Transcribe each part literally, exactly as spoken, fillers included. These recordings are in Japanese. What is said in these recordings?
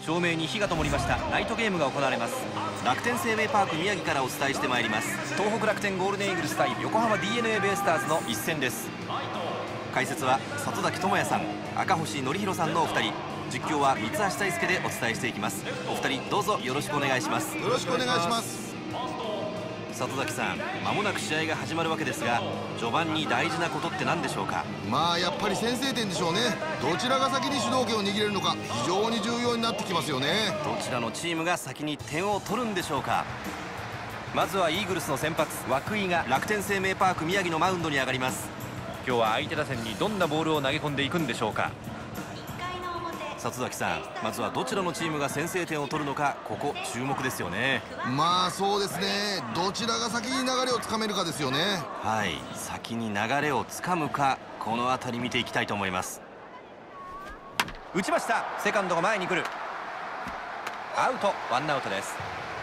照明に火が灯りました。ナイトゲームが行われます。楽天生命パーク宮城からお伝えしてまいります。東北楽天ゴールデンイーグルス対横浜 ディーエヌエー ベイスターズの一戦です。解説は里崎智也さん、赤星則弘さんのお二人、実況は三橋大輔でお伝えしていきます。お二人どうぞよろしくお願いします。 よろしくお願いします。 里崎さん、間もなく試合が始まるわけですが、序盤に大事なことって何でしょうか？ まあやっぱり先制点でしょうね。どちらが先に主導権を握れるのか非常に重要になってきますよね。 どちらのチームが先に点を取るんでしょうか？まずはイーグルスの先発涌井が楽天生命パーク宮城のマウンドに上がります。今日は相手打線にどんなボールを投げ込んでいくんでしょうか？里崎さん、まずはどちらのチームが先制点を取るのか、ここ注目ですよね。 まあそうですね。どちらが先に流れをつかめるかですよね。 はい、先に流れをつかむか、この辺り見ていきたいと思います。打ちました。セカンドが前に来る。アウト、ワンアウトです。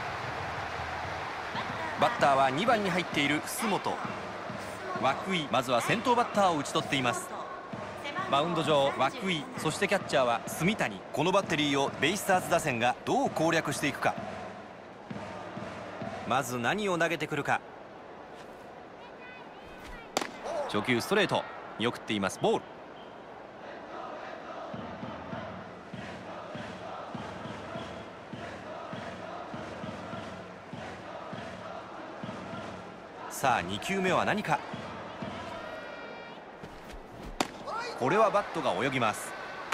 バッターはにばんに入っている楠本。涌井、まずは先頭バッターを打ち取っています。マウンド上涌井、そしてキャッチャーは住谷。このバッテリーをベイスターズ打線がどう攻略していくか。まず何を投げてくるか。初球ストレート見送っています。ボール。さあに球目は何か。これはバットが泳ぎます。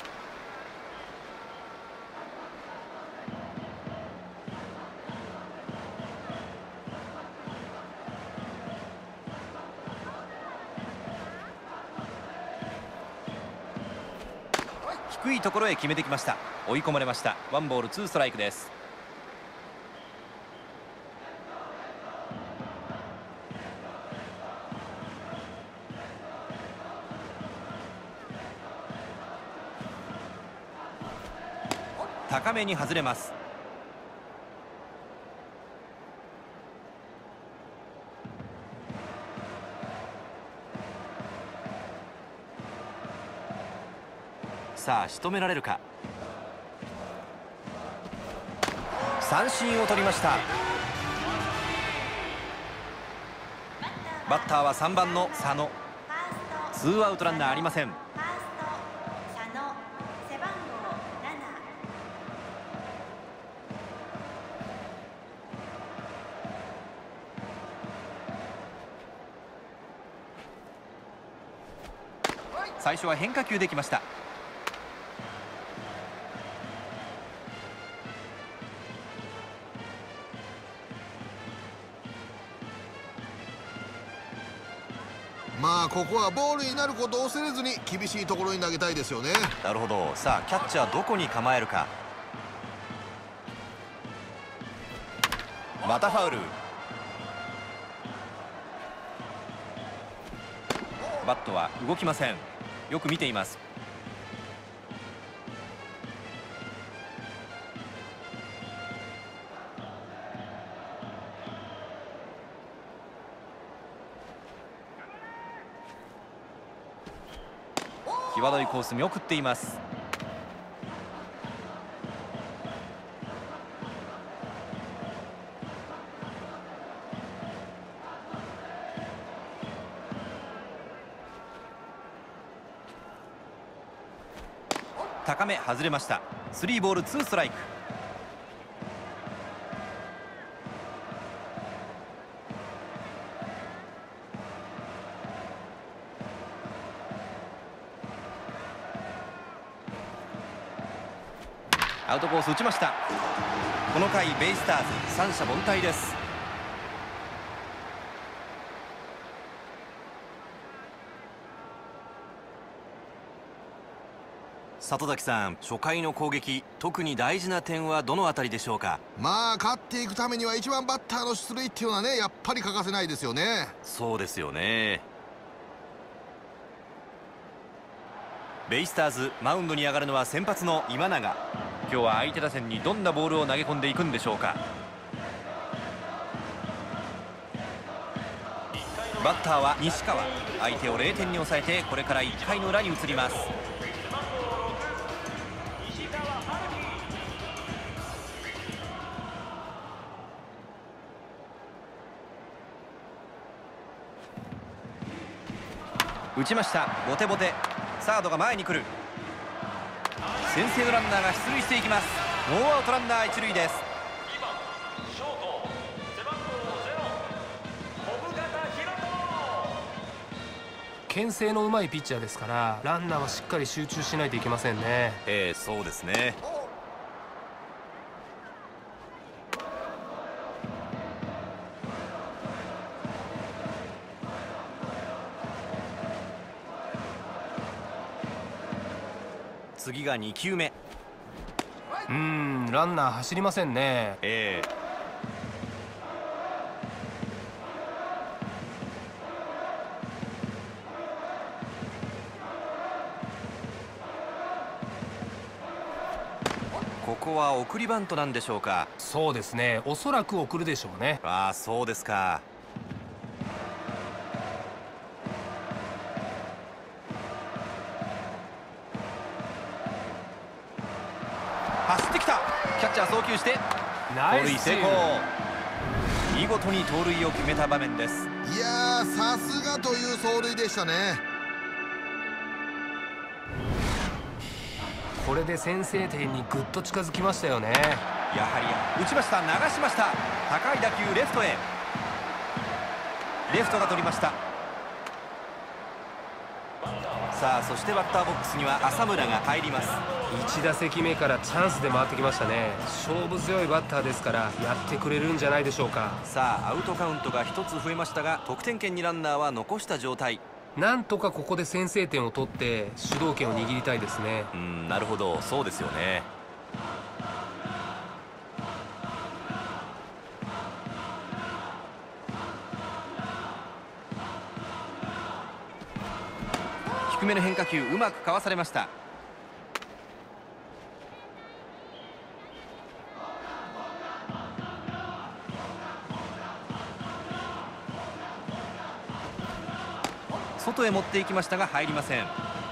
低いところへ決めてきました。追い込まれました。ワンボールツーストライクです。高めに外れます。さあ仕留められるか。三振を取りました。バッターはさんばんの佐野。ツーアウトランナーありません。最初は変化球できました。 まあここはボールになることを恐れずに厳しいところに投げたいですよね。 なるほど。さあキャッチャーどこに構えるか。またファウル。バットは動きません。よく見ています。際どいコース見送っています。高め外れました。スリーボールツーストライク。アウトコース打ちました。この回ベイスターズ三者凡退です。里崎さん、初回の攻撃、特に大事な点はどのあたりでしょうか？ まあ勝っていくためにはいちばんバッターの出塁っていうのはね、やっぱり欠かせないですよね。 そうですよね。ベイスターズマウンドに上がるのは先発の今永。今日は相手打線にどんなボールを投げ込んでいくんでしょうか。バッターは西川。相手をゼロてんに抑えて、これからいっかいの裏に移ります。 打ちました。ボテボテ。サードが前に来る。先制のランナーが出塁していきます。ノーアウトランナー一塁です。 牽制のうまいピッチャーですから、ランナーはしっかり集中しないといけませんね。 ええ、そうですね。次がに球目。 うーん、ランナー走りませんね。 ええ。ここは送りバントなんでしょうか。 そうですね、おそらく送るでしょうね。 ああ、そうですか。走ってきた。キャッチャー送球してナイス盗塁成功。見事に盗塁を決めた場面です。 いやー、さすがという走塁でしたね。 これで先制点にぐっと近づきましたよね。 やはり打ちました。流しました。高い打球レフトへ。レフトが取りました。さあ、そしてバッターボックスには浅村が入ります。 いち打席目からチャンスで回ってきましたね。勝負強いバッターですからやってくれるんじゃないでしょうか。 さあ、アウトカウントがひとつ増えましたが、得点圏にランナーは残した状態。 なんとかここで先制点を取って主導権を握りたいですね。 うん、なるほど、そうですよね。低めの変化球、うまくかわされました。外へ持っていきましたが入りません。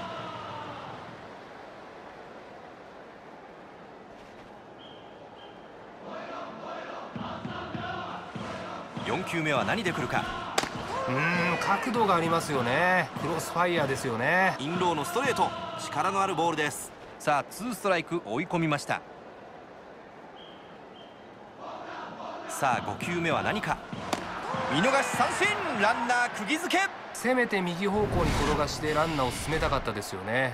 よん球目は何で来るか。 うーん、角度がありますよね。クロスファイヤーですよね。 インローのストレート、力のあるボールです。さあ、ツーストライク、追い込みました。さあ、ご球目は何か。見逃し三振。ランナー釘付け。 せめて右方向に転がしてランナーを進めたかったですよね。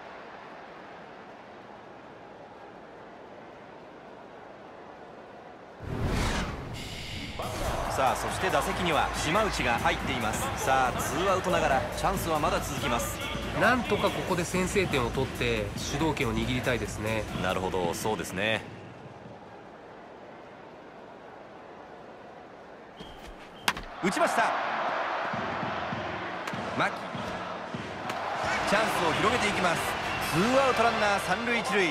さあ、そして打席には島内が入っています。さあ、ツーアウトながらチャンスはまだ続きます。 なんとかここで先制点を取って主導権を握りたいですね。 なるほど、そうですね。打ちました。牧、チャンスを広げていきます。ツーアウトランナー三塁一塁。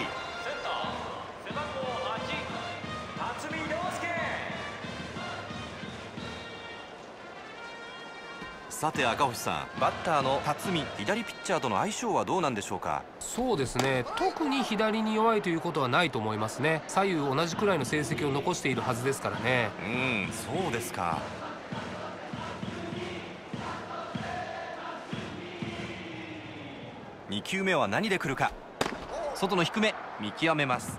さて赤星さん、バッターの辰巳、左ピッチャーとの相性はどうなんでしょうか。 そうですね、特に左に弱いということはないと思いますね。左右同じくらいの成績を残しているはずですからね。 うん、そうですか。に球目は何で来るか。外の低め、見極めます。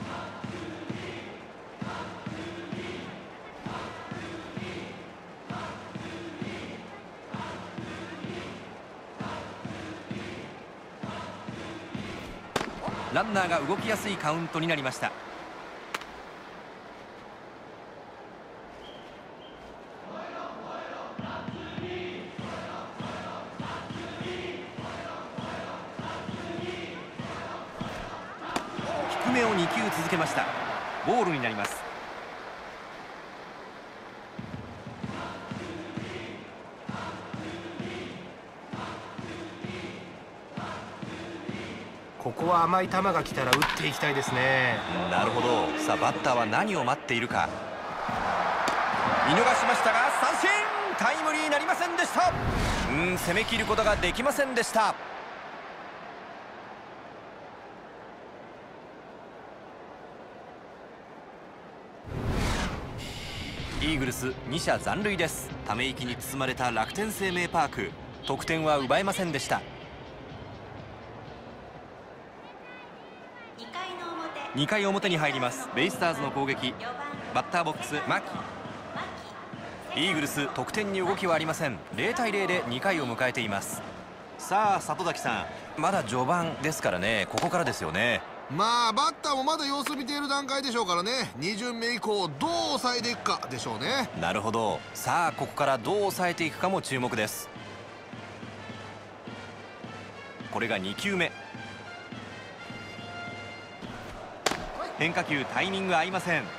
ランナーが動きやすいカウントになりました。低めをに球続けました。ボールになります。 ここは甘い球が来たら打っていきたいですね。 なるほど。さあ、バッターは何を待っているか。見逃しましたが三振。タイムリーになりませんでした。うん、攻め切ることができませんでした。イーグルスに者残塁です。ため息に包まれた楽天生命パーク。 得点は奪えませんでした。にかい表に入ります。ベイスターズの攻撃。バッターボックス牧。イーグルス得点に動きはありません。ゼロたいゼロでにかいを迎えています。さあ里崎さん、まだ序盤ですからね、ここからですよね。 まあバッターもまだ様子見ている段階でしょうからね、に巡目以降どう抑えていくかでしょうね。 なるほど。さあここからどう抑えていくかも注目です。これがにきゅうめ。変化球タイミング合いません。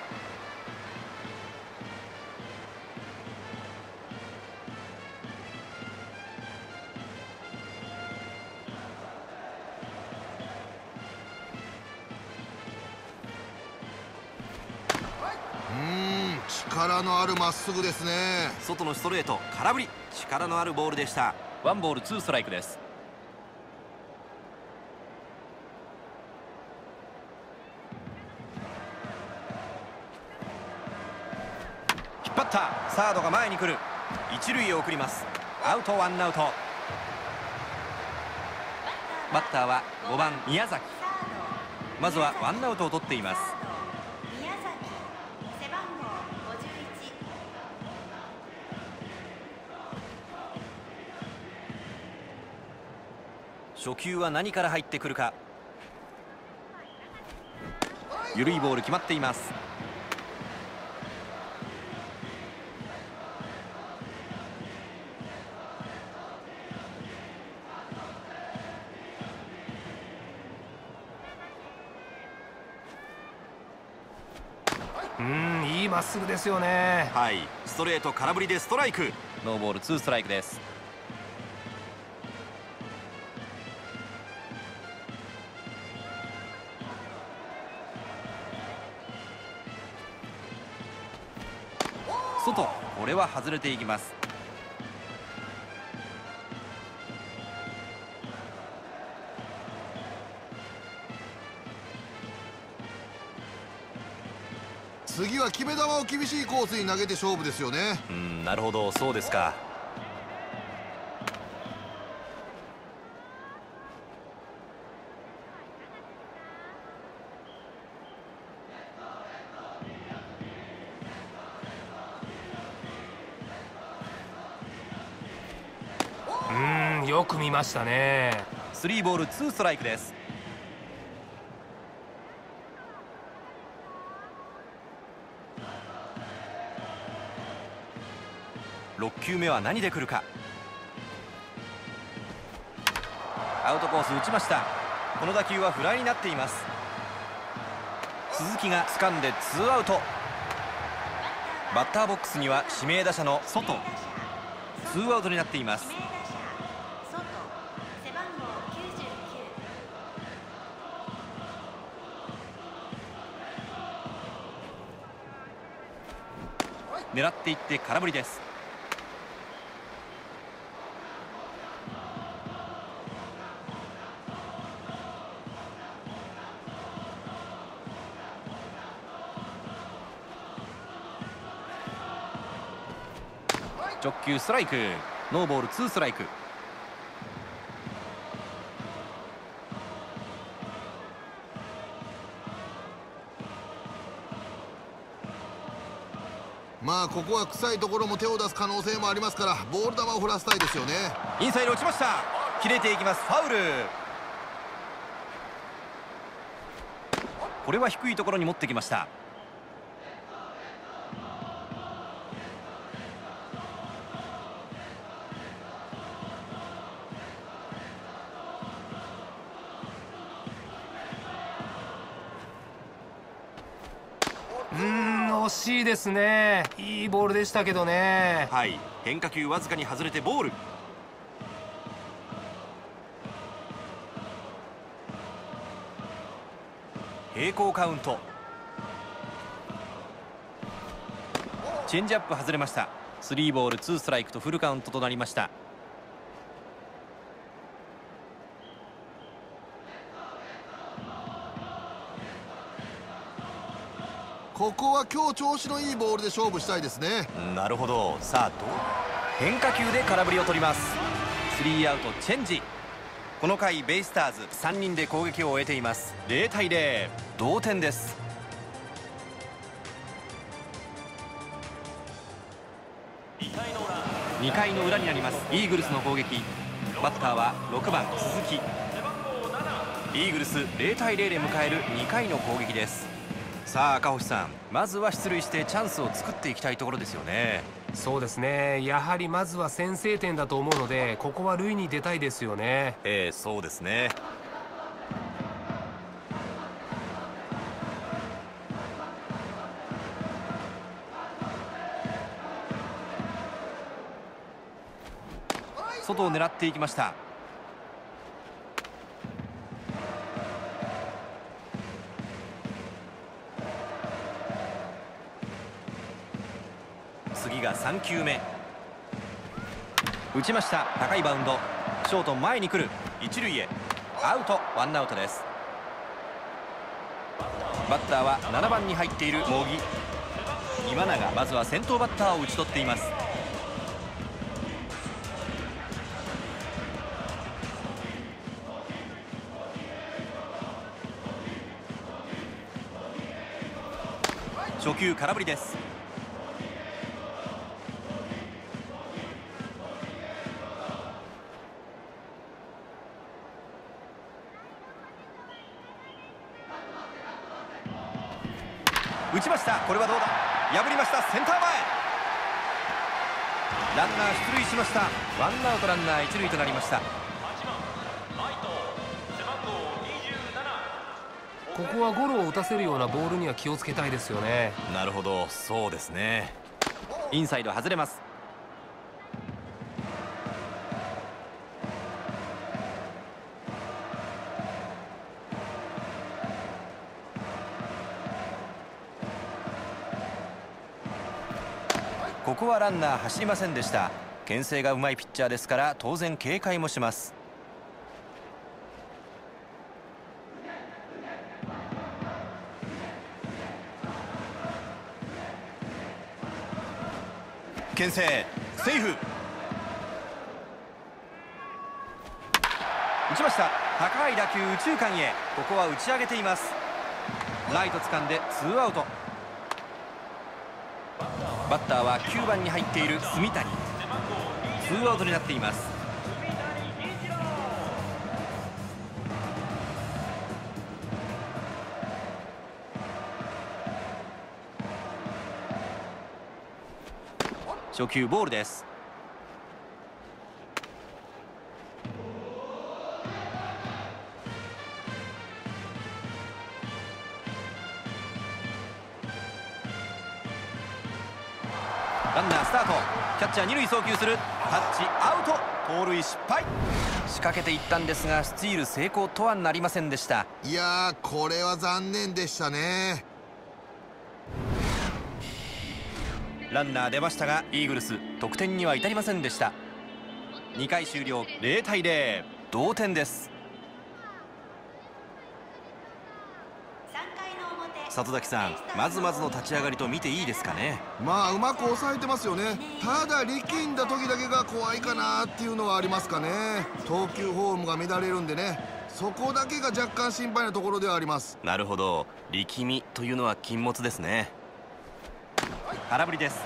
力のあるまっすぐですね。 外のストレート空振り、力のあるボールでした。ワンボールツーストライクです。引っ張った。サードが前に来る。一塁へ送ります。アウト、ワンアウト。バッターはごばん宮崎。まずはワンアウトを取っています。初球は何から入ってくるか。緩いボール決まっています。 うーん、いいまっすぐですよね。 はい、ストレート空振りでストライク。ノーボールツーストライクです。外、これは外れていきます。 次は決め球を厳しいコースに投げて勝負ですよね。 うん、なるほど、そうですか。 うーん、よく見ましたね。 スリーボールツーストライクです。ろっきゅうめは何で来るか。アウトコース打ちました。この打球はフライになっています。鈴木が掴んでツーアウト。バッターボックスには指名打者の外。ツーアウトになっています。狙っていって空振りです。直球ストライク。ノーボールツーストライク。 まあここは臭いところも手を出す可能性もありますから、ボール球を振らせたいですよね。 インサイド落ちました。切れていきます。ファウル。これは低いところに持ってきました。 うーん、惜しいですね。いいボールでしたけどね。 はい、変化球わずかに外れてボール。平行カウント。チェンジアップ外れました。スリーボールツーストライクとフルカウントとなりました。 ここは今日調子のいいボールで勝負したいですね。 なるほど。さあどう変化球で空振りを取ります。 スリーアウトチェンジ。この回ベイスターズさんにんで攻撃を終えています。ゼロたいゼロ、同点です。にかいの裏になります。イーグルスの攻撃。バッターはろくばん鈴木。イーグルスゼロたいゼロで迎えるにかいの攻撃です。さあ赤星さん、まずは出塁してチャンスを作っていきたいところですよね。 そうですね、やはりまずは先制点だと思うので、ここは塁に出たいですよね。 ええ、そうですね。外を狙っていきました。次がさんきゅうめ。打ちました。高いバウンド。ショート前に来る。一塁へアウト。ワンアウトです。バッターはななばんに入っている茂木。今永、まずは先頭バッターを打ち取っています。初球空振りです。打ちました。これはどうだ。破りました。センター前。ランナー出塁しました。ワンアウトランナー一塁となりました。 ここはゴロを打たせるようなボールには気をつけたいですよね。 なるほど、そうですね。インサイド外れます。ここはランナー走りませんでした。牽制がうまいピッチャーですから当然警戒もします。牽制セーフ。打ちました。高い打球右中間へ。ここは打ち上げています。ライト掴んでツーアウト。バッターはきゅうばんに入っている住谷。ツーアウトになっています。初球ボールです。ランナースタート。キャッチャー二塁送球する。タッチアウト。盗塁失敗。仕掛けていったんですがスチール成功とはなりませんでした。 いやー、これは残念でしたね。 ランナー出ましたがイーグルス得点には至りませんでした。にかい終了ゼロたいゼロ、同点です。里崎さん、まずまずの立ち上がりと見ていいですかね。 まあうまく抑えてますよね。ただ力んだ時だけが怖いかなっていうのはありますかね。投球フォームが乱れるんでね、そこだけが若干心配なところではあります。 なるほど、力みというのは禁物ですね。空振りです。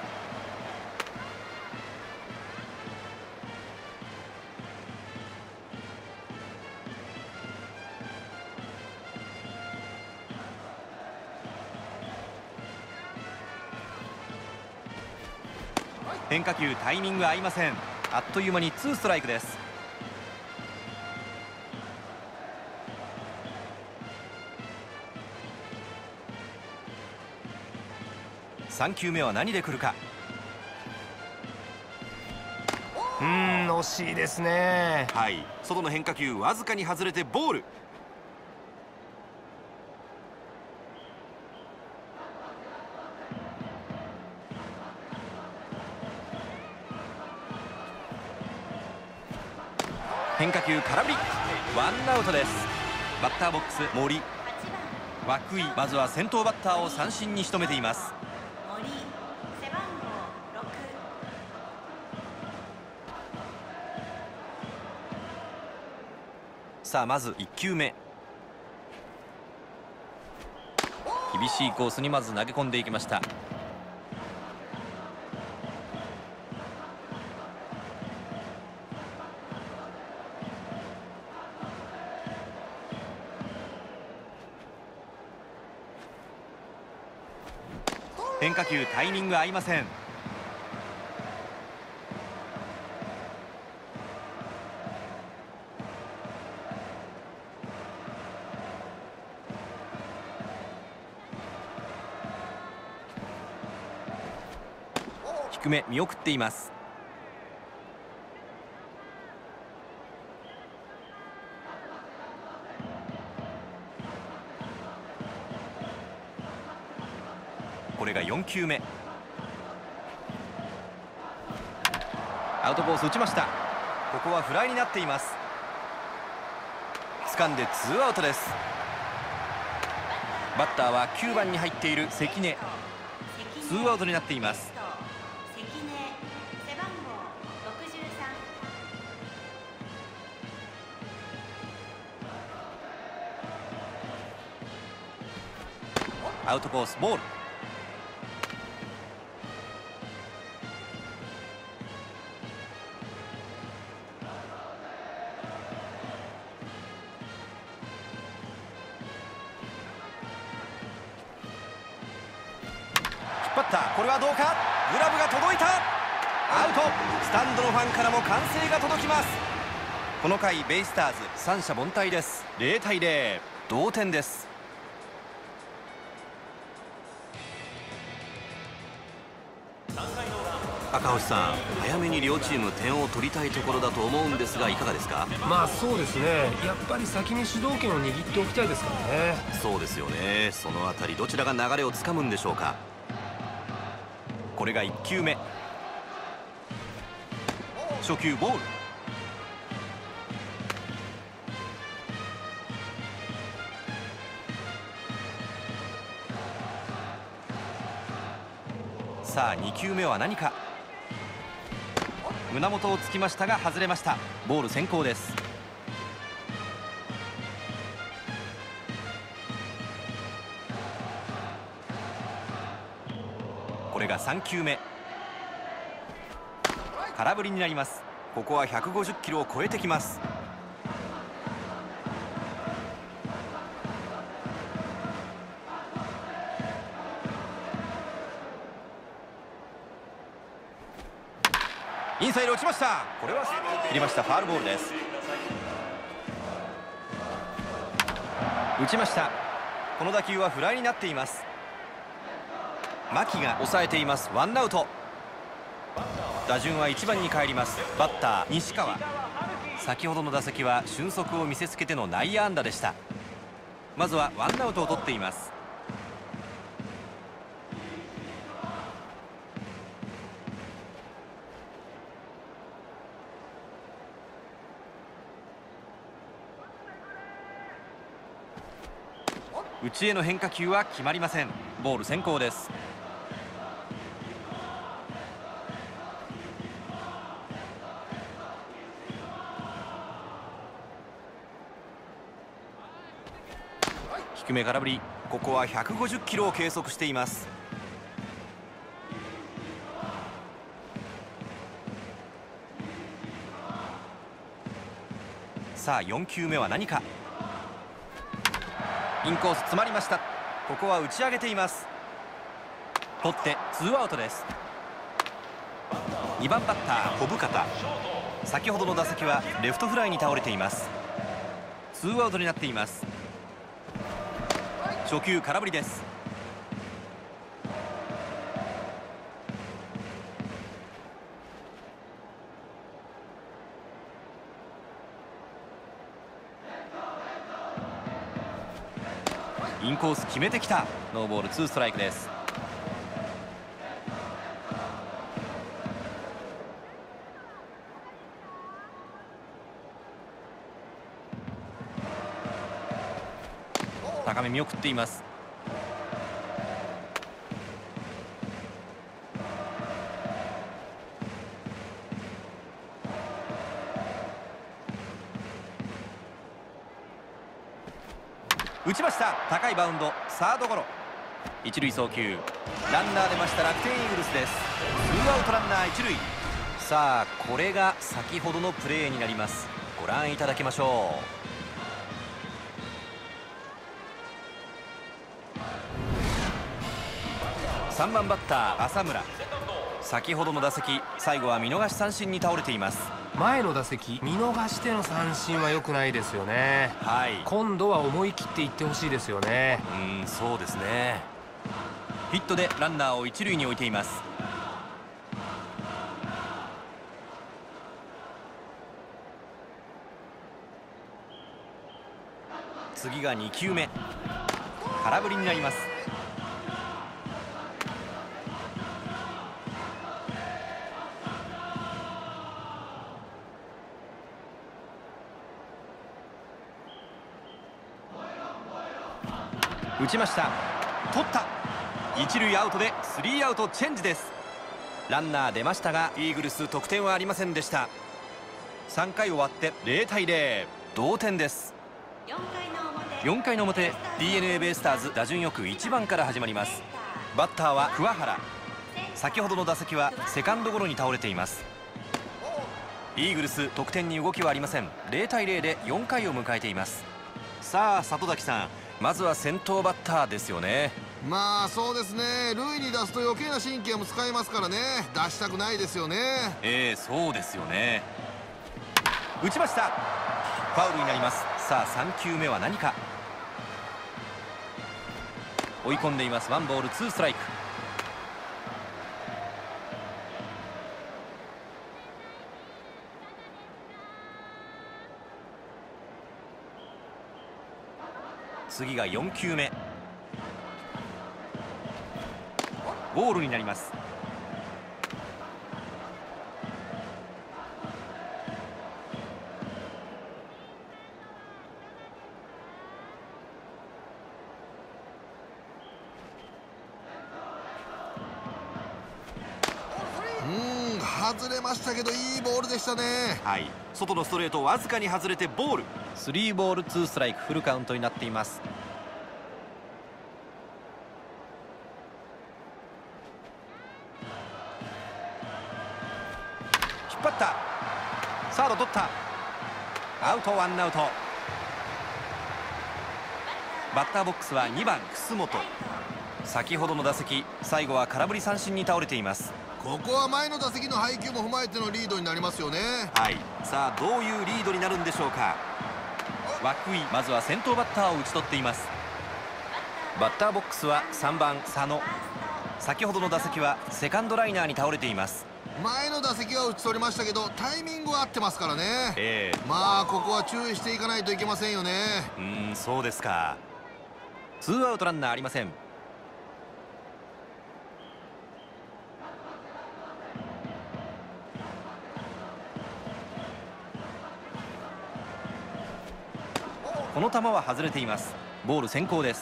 変化球タイミング合いません。あっという間にツーストライクです。さんきゅうめは何で来るか。 うーん、惜しいですね。 はい、外の変化球わずかに外れてボール。変化球空振り。ワンアウトです。バッターボックス森。涌井、まずは先頭バッターを三振に仕留めています。 さあまずいっきゅうめ、厳しいコースにまず投げ込んでいきました。変化球タイミング合いません。低め見送っています。これがよんきゅうめ、アウトコース打ちました。ここはフライになっています。掴んでツーアウトです。バッターはきゅうばんに入っている関根。ツーアウトになっています。アウトコースボール。引っ張った。これはどうか。グラブが届いた。アウト。スタンドのファンからも歓声が届きます。この回ベイスターズ三者凡退です。ゼロたいゼロ、同点です。赤星さん、早めに両チーム点を取りたいところだと思うんですが、いかがですか？ まあそうですね、やっぱり先に主導権を握っておきたいですからね。 そうですよね。そのあたりどちらが流れをつかむんでしょうか。これがいっきゅうめ、初球ボール。さあにきゅうめは何か。胸元をつきましたが外れました。ボール先行です。これがさんきゅうめ、空振りになります。ここはひゃくごじゅっキロを超えてきます。インサイド打ちました。これは入りました。ファウルボールです。打ちました。この打球はフライになっています。牧が抑えています。ワンアウト。打順はいちばんに帰ります。バッター西川。先ほどの打席は俊足を見せつけての内野安打でした。まずはワンアウトを取っています。内への変化球は決まりません。ボール先行です。低め空振り。ここはひゃくごじゅっキロを計測しています。さあよんきゅうめは何か。インコース詰まりました。ここは打ち上げています。取ってツーアウトです。にばんバッター小深田。先ほどの打席はレフトフライに倒れています。ツーアウトになっています。初球空振りです。インコース決めてきた。ノーボールツーストライクです。高め見送っています。 打ちました。高いバウンド、サードゴロ。一塁送球、ランナー出ました。楽天イーグルスです。ツーアウトランナー一塁。さあこれが先ほどのプレーになります。ご覧いただきましょう。さんばんバッター浅村、先ほどの打席最後は見逃し三振に倒れています。 前の打席見逃しての三振は良くないですよね。 はい、 今度は思い切っていってほしいですよね。 うん、そうですね。ヒットでランナーを一塁に置いています。次がに球目、空振りになります。打ちました。取った。一塁アウトでスリーアウトチェンジです。ランナー出ましたがイーグルス得点はありませんでした。さんかい終わってゼロたいゼロ、同点です。よんかいの表、 ディーエヌエー ベイスターズ打順よくいちばんから始まります。バッターは桑原。先ほどの打席はセカンドゴロに倒れています。イーグルス得点に動きはありません。ゼロたいゼロでよんかいを迎えています。さあ里崎さん、まずは先頭バッターですよね。 まあそうですね、塁に出すと余計な神経も使いますからね、出したくないですよね。 ええ、そうですよね。打ちました。ファウルになります。さあさん球目は何か。追い込んでいます。ワンボールツーストライク。次がよん球目、ボールになります。 うーん、外れましたけどいいボールでしたね。 はい、外のストレートわずかに外れてボール。スリーボールツーストライク、フルカウントになっています。引っ張った。サード取った。アウト、ワンアウト。バッターボックスはにばん楠本。先ほどの打席最後は空振り三振に倒れています。 ここは前の打席の配球も踏まえてのリードになりますよね。 はい、さあどういうリードになるんでしょうか。涌井、まずは先頭バッターを打ち取っています。バッターボックスはさんばん佐野。先ほどの打席はセカンドライナーに倒れています。 前の打席は打ち取りましたけどタイミングは合ってますからね。 ええ、 まあここは注意していかないといけませんよね。 うーん、そうですか。ツーアウトランナーありません。この球は外れています。ボール先行です。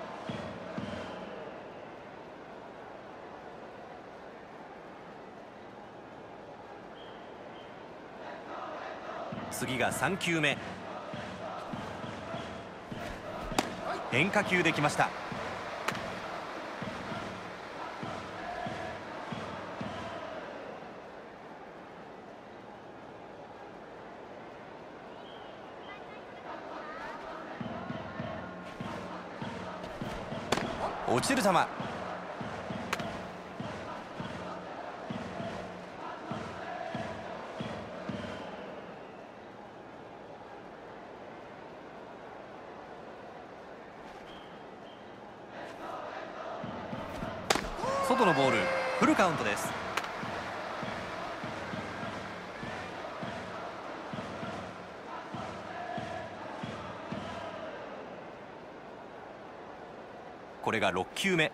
次がさん球目、変化球できました。落ちる球。外のボール、フルカウントです。これがろっ球目。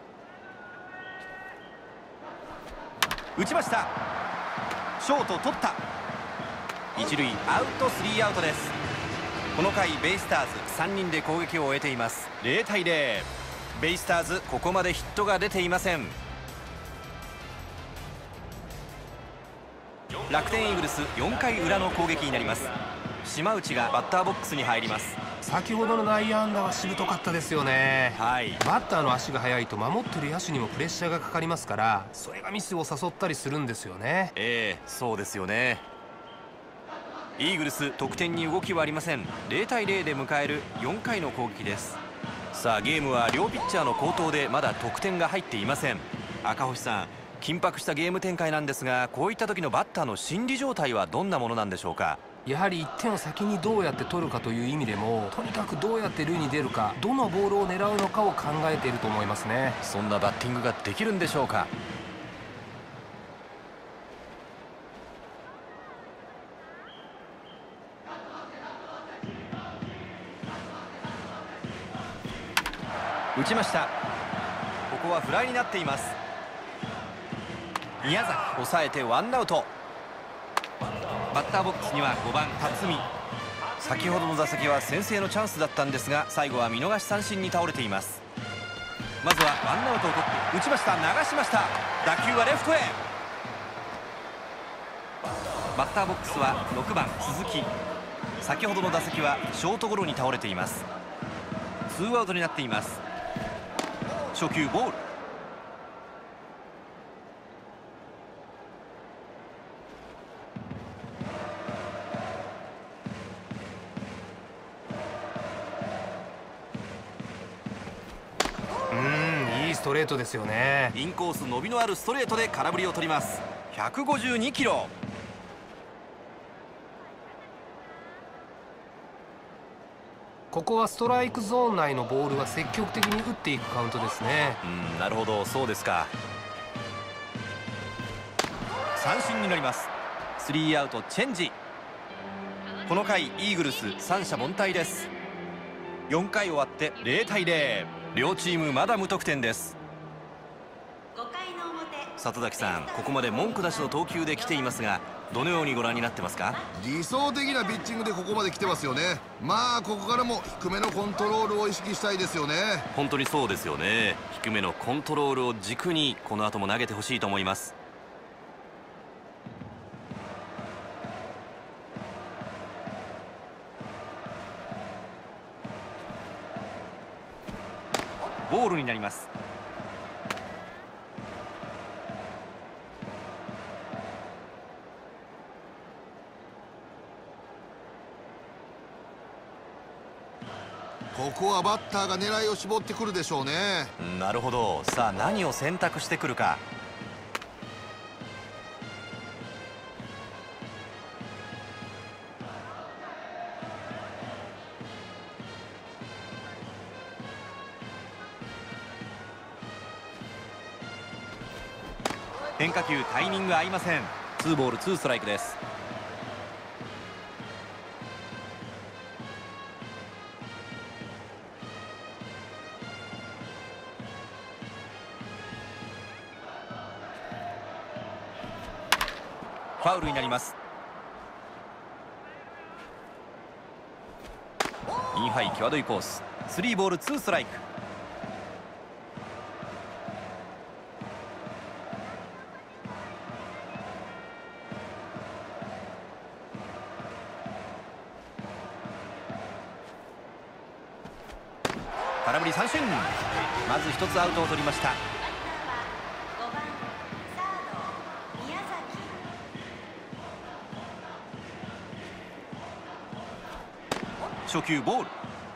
打ちました。ショート取った。一塁アウト、スリーアウトです。この回ベイスターズさんにんで攻撃を終えています。ゼロたいゼロ。ベイスターズここまでヒットが出ていません。楽天イーグルスよんかい裏の攻撃になります。島内がバッターボックスに入ります。 先ほどの内野安打はしぶとかったですよね。 はい、 バッターの足が速いと守ってる野手にもプレッシャーがかかりますから、それがミスを誘ったりするんですよね。 ええ、そうですよね。イーグルス得点に動きはありません。ゼロたいゼロで迎えるよんかいの攻撃です。さあゲームは両ピッチャーの好投でまだ得点が入っていません。赤星さん、緊迫したゲーム展開なんですが、こういった時のバッターの心理状態はどんなものなんでしょうか。 やはりいってんを先にどうやって取るかという意味でも、とにかくどうやって塁に出るか、どのボールを狙うのかを考えていると思いますね。 そんなバッティングができるんでしょうか。打ちました。ここはフライになっています。宮崎抑えてワンアウト。バッターボックスにはごばん辰巳。先ほどの打席は先制のチャンスだったんですが、最後は見逃し三振に倒れています。まずはワンアウトを取って打ちました。流しました。打球はレフトへ。バッターボックスはろくばん鈴木。先ほどの打席はショートゴロに倒れています。ツーアウトになっています。初球ボール。 うーん、いいストレートですよね。 インコース伸びのあるストレートで空振りを取ります。ひゃくごじゅうにキロ。 ここはストライクゾーン内のボールは積極的に打っていくカウントですね。 うん、なるほど、そうですか。三振になります。スリーアウトチェンジ。この回イーグルス三者凡退です。よんかい終わってゼロたいゼロ。両チームまだ無得点です。里崎さん、ここまで文句なしの投球で来ていますが、どのようにご覧になってますか。 理想的なピッチングでここまで来てますよね。まあここからも低めのコントロールを意識したいですよね。 本当にそうですよね。低めのコントロールを軸にこの後も投げてほしいと思います。ボールになります。 ここはバッターが狙いを絞ってくるでしょうね。 なるほど。さあ何を選択してくるか。変化球タイミング合いません。ツーボールツーストライクです。ファウルになります。インハイ際どいコース。スリーボールツーストライク。空振り三振。まず一つアウトを取りました。初球ボール。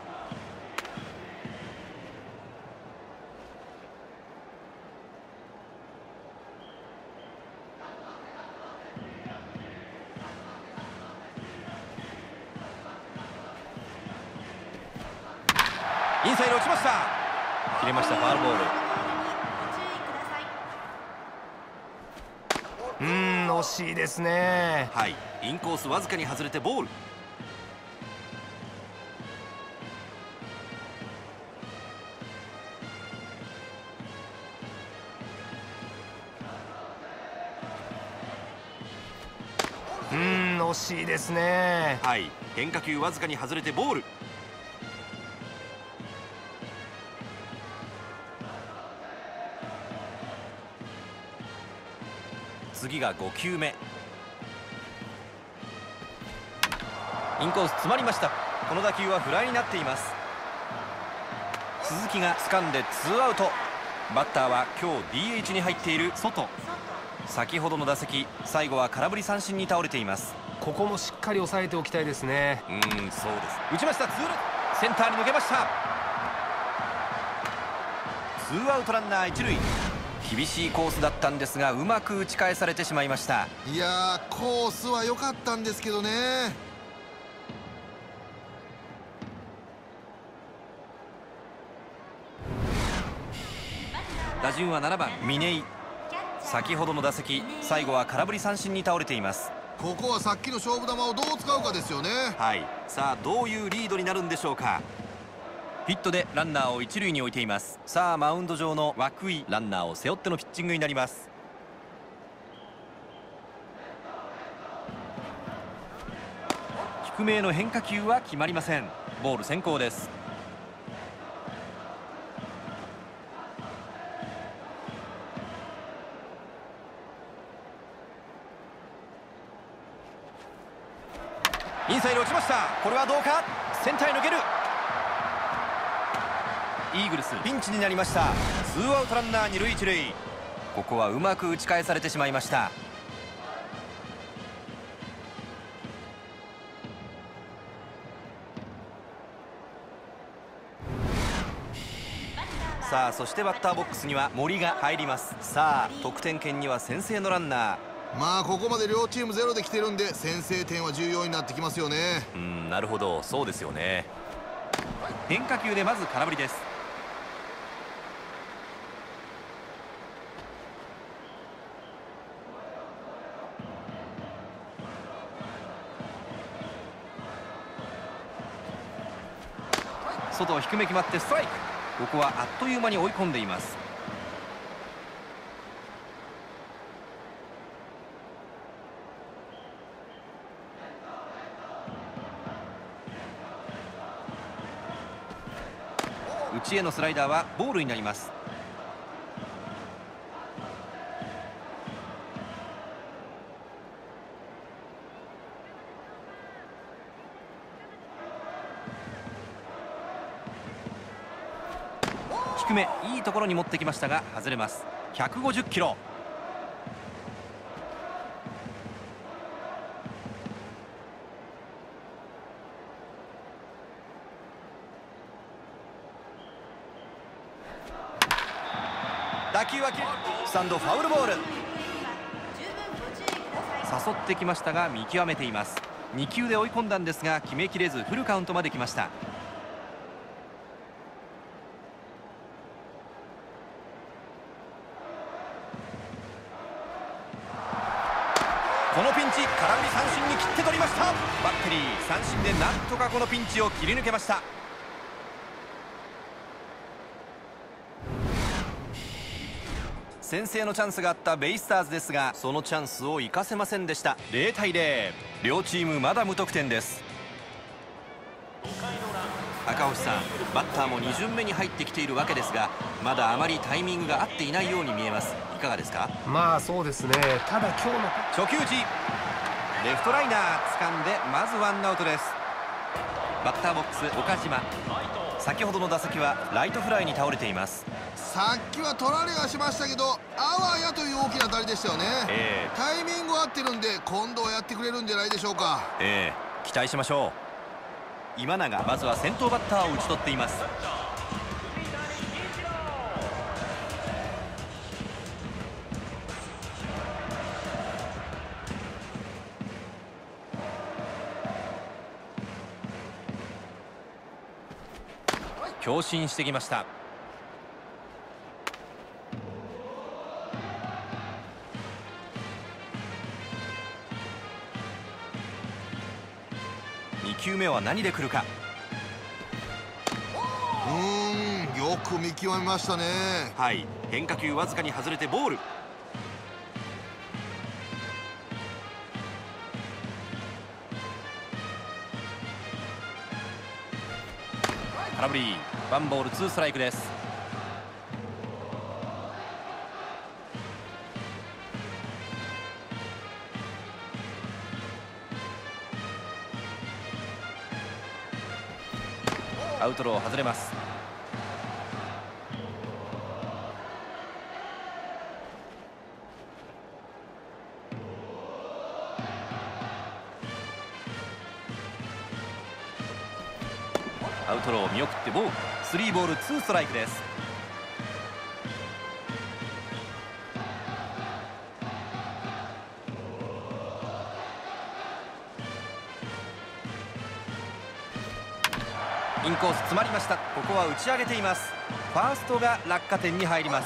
インサイド落ちました。切れました。ファウルボール。 うーん、惜しいですね。 はい、インコースわずかに外れてボール。 うーん、惜しいですね。 はい、変化球わずかに外れてボール。次がごきゅうめ。インコース詰まりました。 この打球はフライになっています。鈴木が掴んでツーアウト。バッターは今日 ディーエイチ に入っている外。先ほどの打席、最後は空振り三振に倒れています。 ここもしっかり抑えておきたいですね。 うん、そうです。打ちました。ツールセンターに抜けました。ツーアウトランナー一塁。厳しいコースだったんですが、うまく打ち返されてしまいました。 いやー、コースは良かったんですけどね。 打順はななばん嶺井。先ほどの打席、最後は空振り三振に倒れています。 ここはさっきの勝負球をどう使うかですよね。 はい、さあどういうリードになるんでしょうか。ヒットでランナーを一塁に置いています。さあマウンド上の涌井、ランナーを背負ってのピッチングになります。低めへの変化球は決まりません。ボール先行です。インサイド落ちました。これはどうか。センターへ抜ける。イーグルスピンチになりました。ツーアウトランナー二塁一塁。ここはうまく打ち返されてしまいました。さあそしてバッターボックスには森が入ります。さあ得点圏には先制のランナー。 まあここまで両チームゼロで来てるんで、先制点は重要になってきますよね。 うん、なるほど、そうですよね。変化球でまず空振りです。外低め決まってストライク。ここはあっという間に追い込んでいます。内へのスライダーはボールになります。低めいいところに持ってきましたが外れます。ひゃくごじゅっキロ。打球はスタンドファウルボール。誘ってきましたが見極めています。にきゅうで追い込んだんですが決めきれずフルカウントまで来ました。このピンチ、空振り三振に切って取りました。バッテリー三振でなんとかこのピンチを切り抜けました。先制のチャンスがあったベイスターズですが、そのチャンスを生かせませんでした。ゼロたいゼロ、両チームまだ無得点です。赤星さん、バッターもに巡目に入ってきているわけですが、まだあまりタイミングが合っていないように見えます。いかがですか？ まあそうですね。ただ今日の初球打ち、レフトライナー掴んでまずワンアウトです。バッターボックス岡島、先ほどの打席はライトフライに倒れています。 さっきは取られはしましたけど、あわやという大きな当たりでしたよね。えー、タイミング合ってるんで今度はやってくれるんじゃないでしょうか。 えー、期待しましょう。今永、まずは先頭バッターを打ち取っています。強振してきました。にきゅうめは何で来るか。 うーん、よく見極めましたね。 はい、変化球わずかに外れてボール。空振り、ワンボールツーストライクです。 アウトロー外れます。アウトロー見送ってボール、スリーボールツーストライクです。インコース詰まりました。ここは打ち上げています。ファーストが落下点に入ります。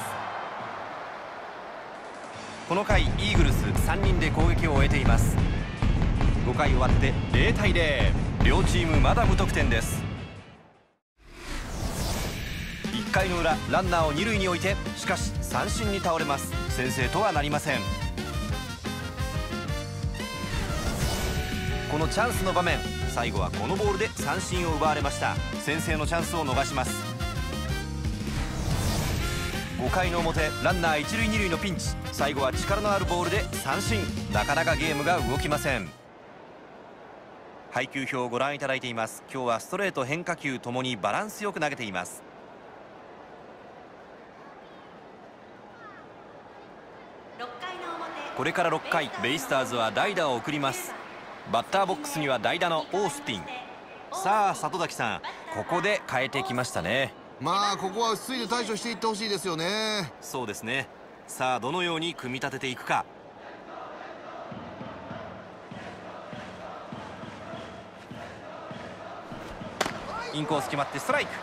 この回イーグルスさんにんで攻撃を終えています。ごかい終わってゼロたいゼロ、両チームまだ無得点です。いっかいの裏、ランナーをに塁に置いて、しかし三振に倒れます。先制とはなりません。このチャンスの場面、最後はこのボールで三振を奪われました。先制のチャンスを逃します。ごかいの表、ランナーいち塁に塁のピンチ、最後は力のあるボールで三振。なかなかゲームが動きません。配球表をご覧いただいています。今日はストレート変化球ともにバランスよく投げています。これからろっかい、ベイスターズは代打を送ります。バッターボックスには代打のオースティン。さあ里崎さん、ここで変えてきましたね。 まあここは落ち着いて対処していってほしいですよね。 そうですね。さあどのように組み立てていくか。インコース決まってストライク。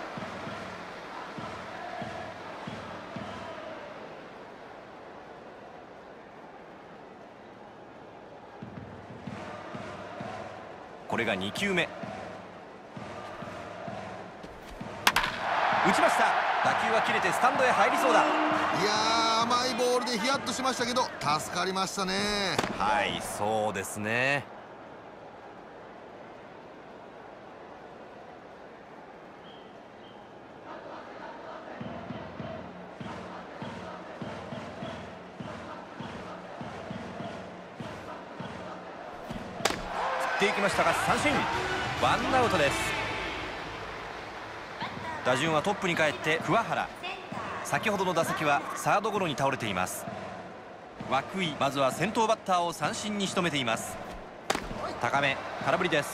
これがにきゅうめ。打ちました。打球は切れてスタンドへ入りそうだ。 いやー、甘いボールでヒヤッとしましたけど助かりましたね。 はい、そうですね。振っていきましたが三振。ワンアウトです。打順はトップに帰って桑原。先ほどの打席はサードゴロに倒れています。涌井、まずは先頭バッターを三振に仕留めています。高め、空振りです。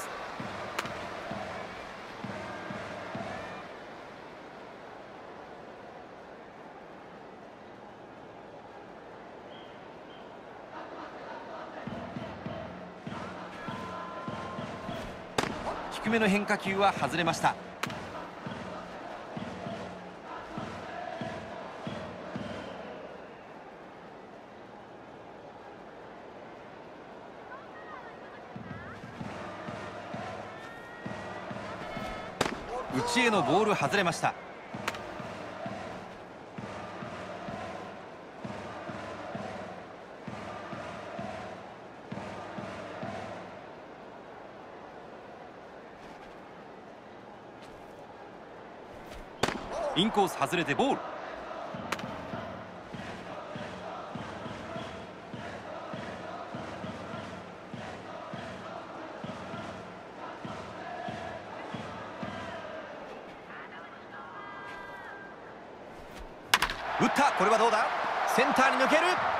低めの変化球は外れました。内へのボール外れました。インコース外れてボール。打った。これはどうだ。センターに抜ける。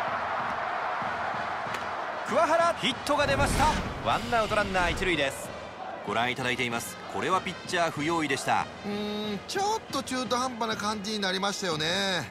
桑原、ヒットが出ました。ワンアウトランナー一塁です。ご覧いただいています。これはピッチャー不用意でした。 うーん、ちょっと中途半端な感じになりましたよね。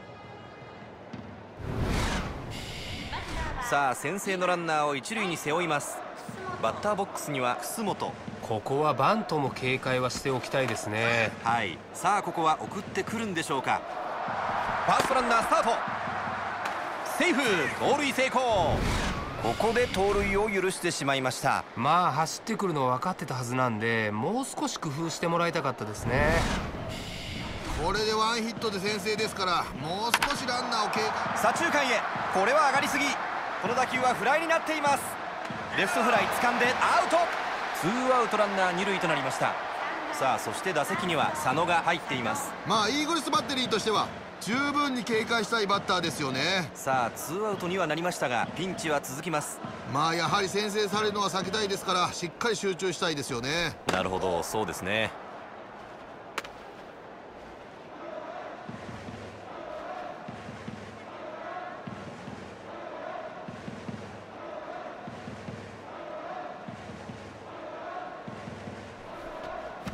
さあ先制のランナーを一塁に背負います。バッターボックスには楠本。 ここはバントも警戒はしておきたいですね。 はい、さあここは送ってくるんでしょうか。ファーストランナースタート。セーフ。盗塁成功。ここで盗塁を許してしまいました。 まあ走ってくるのは分かってたはずなんで、もう少し工夫してもらいたかったですね。 これでワンヒットで先制ですから、もう少しランナーを警戒。 左中間へ。これは上がりすぎ。この打球はフライになっています。レフトフライ掴んでアウト。ツーアウトランナー二塁となりました。さあそして打席には佐野が入っています。 まあイーグルスバッテリーとしては十分に警戒したいバッターですよね。 さあツーアウトにはなりましたがピンチは続きます。 まあやはり先制されるのは避けたいですから、しっかり集中したいですよね。 なるほど、そうですね。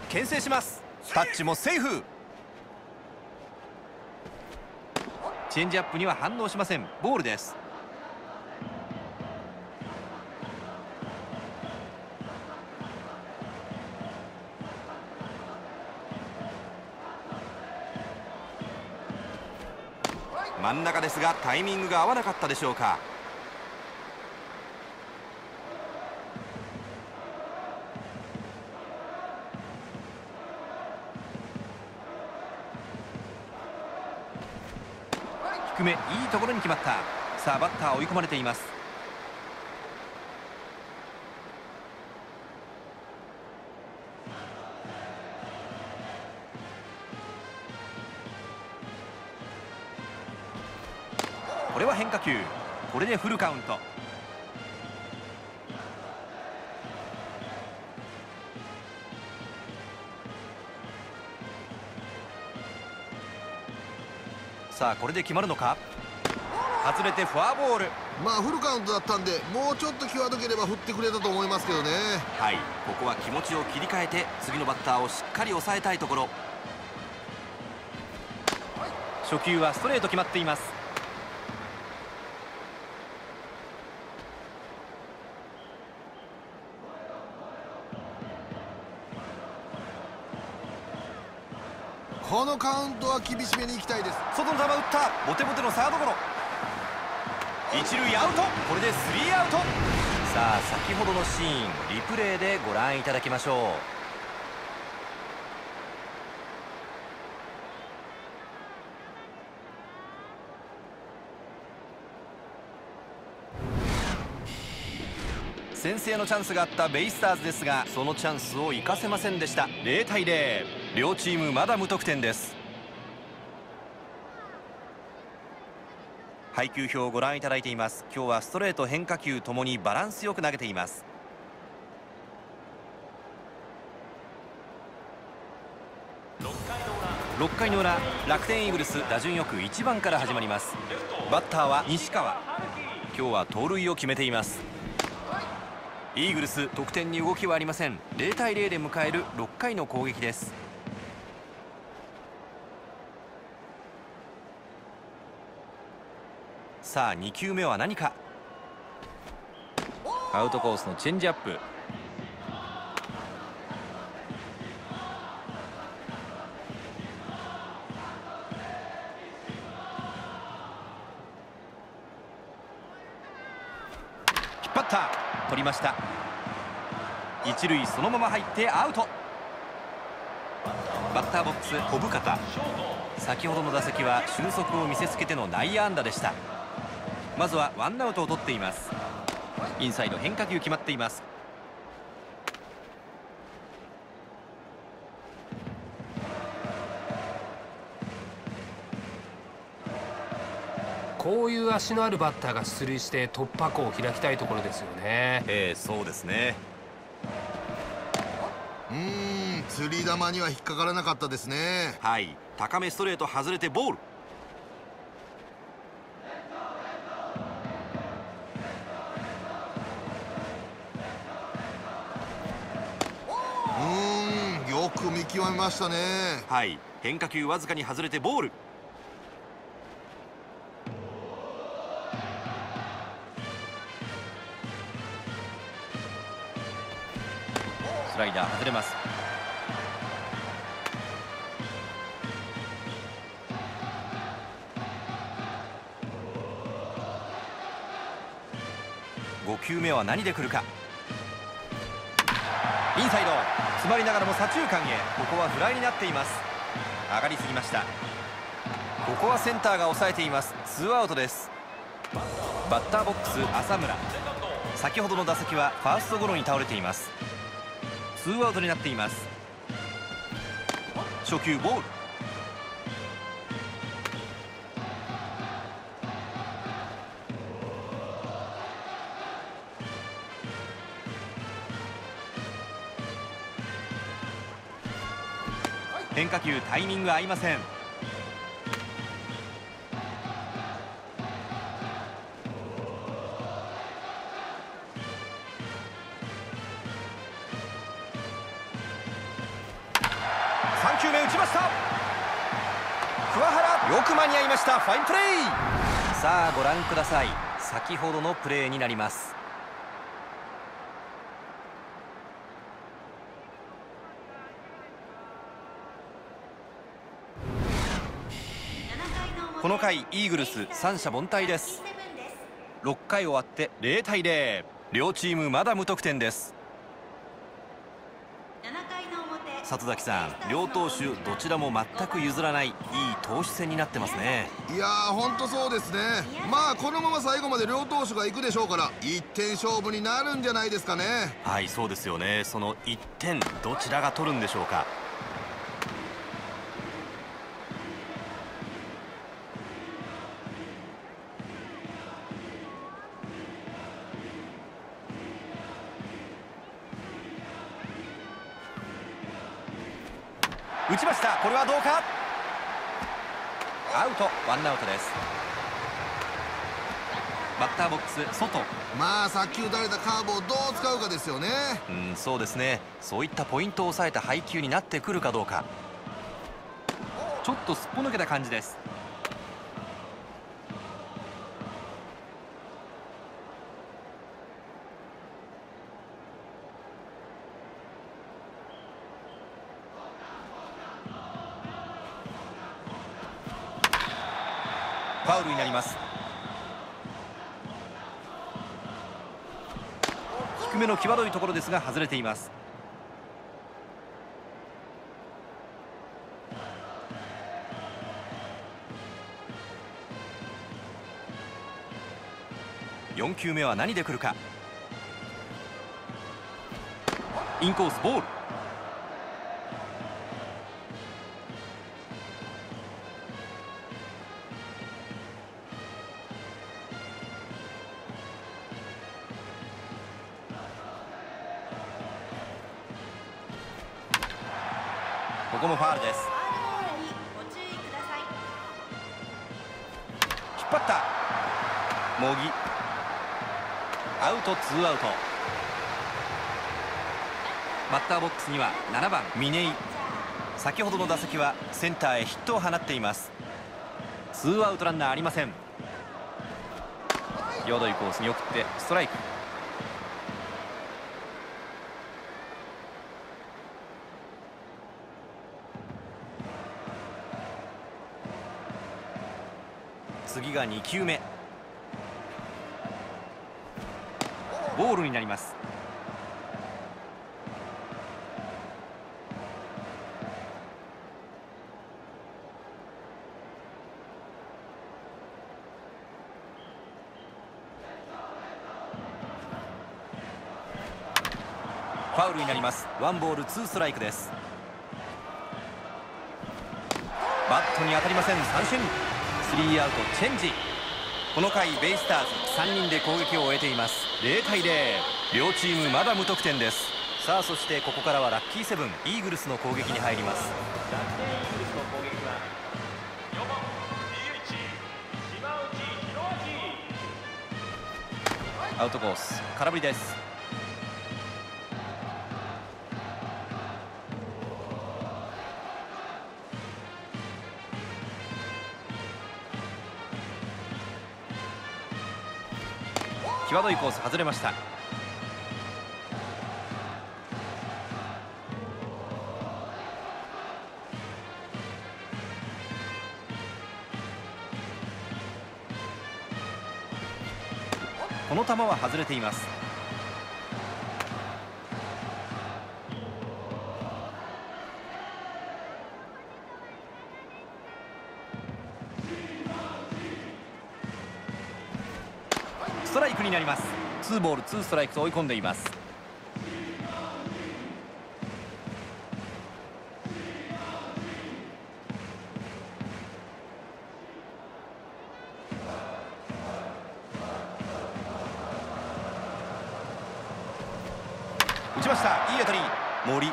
牽制します。タッチもセーフ。チェンジアップには反応しません。ボールです。真ん中ですがタイミングが合わなかったでしょうか。低め、いいところに決まった。さあバッター追い込まれています。これは変化球。これでフルカウント。さあこれで決まるのか。外れてフォアボール。 まあフルカウントだったんで、もうちょっと際どければ振ってくれたと思いますけどね。 はい、ここは気持ちを切り替えて次のバッターをしっかり抑えたいところ。初球はストレート決まっています。 このカウントは厳しめにいきたいです。 外の球打った。ボテボテのサードゴロ。一塁アウト。これでスリーアウト。さあ先ほどのシーンリプレイでご覧いただきましょう。先制のチャンスがあったベイスターズですが、そのチャンスを生かせませんでした。ゼロたいゼロ、両チームまだ無得点です。配球表をご覧いただいています。今日はストレート変化球ともにバランスよく投げています。ろっかいの裏、楽天イーグルス打順よくいちばんから始まります。バッターは西川。今日は盗塁を決めています。イーグルス得点に動きはありません。ゼロたいゼロで迎えるろっかいの攻撃です。さあに球目は何か。アウトコースのチェンジアップ。引っ張った。取りました。一塁そのまま入ってアウト。バッターボックス小深田。先ほどの打席は俊足を見せつけての内野安打でした。まずはワンアウトを取っています。インサイド変化球決まっています。 こういう足のあるバッターが出塁して突破口を開きたいところですよね。 ええ、そうですね。 うーん、釣り球には引っかからなかったですね。 はい、高めストレート外れてボール。 うーん、よく見極めましたね。 はい、変化球わずかに外れてボール。スライダー外れます。ご球目は何で来るか。インサイド詰まりながらも左中間へ。ここはフライになっています。上がりすぎました。ここはセンターが抑えています。ツーアウトです。バッターボックス浅村。先ほどの打席はファーストゴロに倒れています。ツーアウトになっています。初球ボール。変化球タイミング合いません。 ちました。桑原、よく間に合いました。ファインプレー。さあご覧ください。先ほどのプレーになります。この回イーグルス三者凡退です。ろっかい終わってゼロたいゼロ、両チームまだ無得点です。里崎さん、両投手どちらも全く譲らないいい投手戦になってますね。 いやー本当そうですね。まあこのまま最後まで両投手がいくでしょうからいってん勝負になるんじゃないですかね。 はい、そうですよね。そのいってんどちらが取るんでしょうか。打ちました。これはどうか。アウト、ワンアウトです。バッターボックス外。 まあさっき打たれたカーブをどう使うかですよね。 うん、そうですね。そういったポイントを抑えた配球になってくるかどうか。ちょっとすっぽ抜けた感じです。ファウルになります。低めの際どいところですが外れています。よんきゅうめは何で来るか。インコースボール。ここもファールです。引っ張った。茂木、アウト、ツーアウト。バッターボックスにはななばん嶺井。先ほどの打席はセンターへヒットを放っています。ツーアウトランナーありません。際どいコースに送ってストライク。次がにきゅうめ。ボールになります。ファウルになります。ワンボールツーストライクです。バットに当たりません。三振。スリーアウトチェンジ。この回ベイスターズさんにんで攻撃を終えています。ゼロたいゼロ、両チームまだ無得点です。さあそしてここからはラッキーセブンイーグルスの攻撃に入ります。楽天イーグルスの攻撃はよんばん ディーエイチ 島内宏明。アウトコース空振りです。際どいコース外れました。この球は外れています。ストライクになります。ツーボールツーストライクと追い込んでいます。打ちました。いい当たり。森、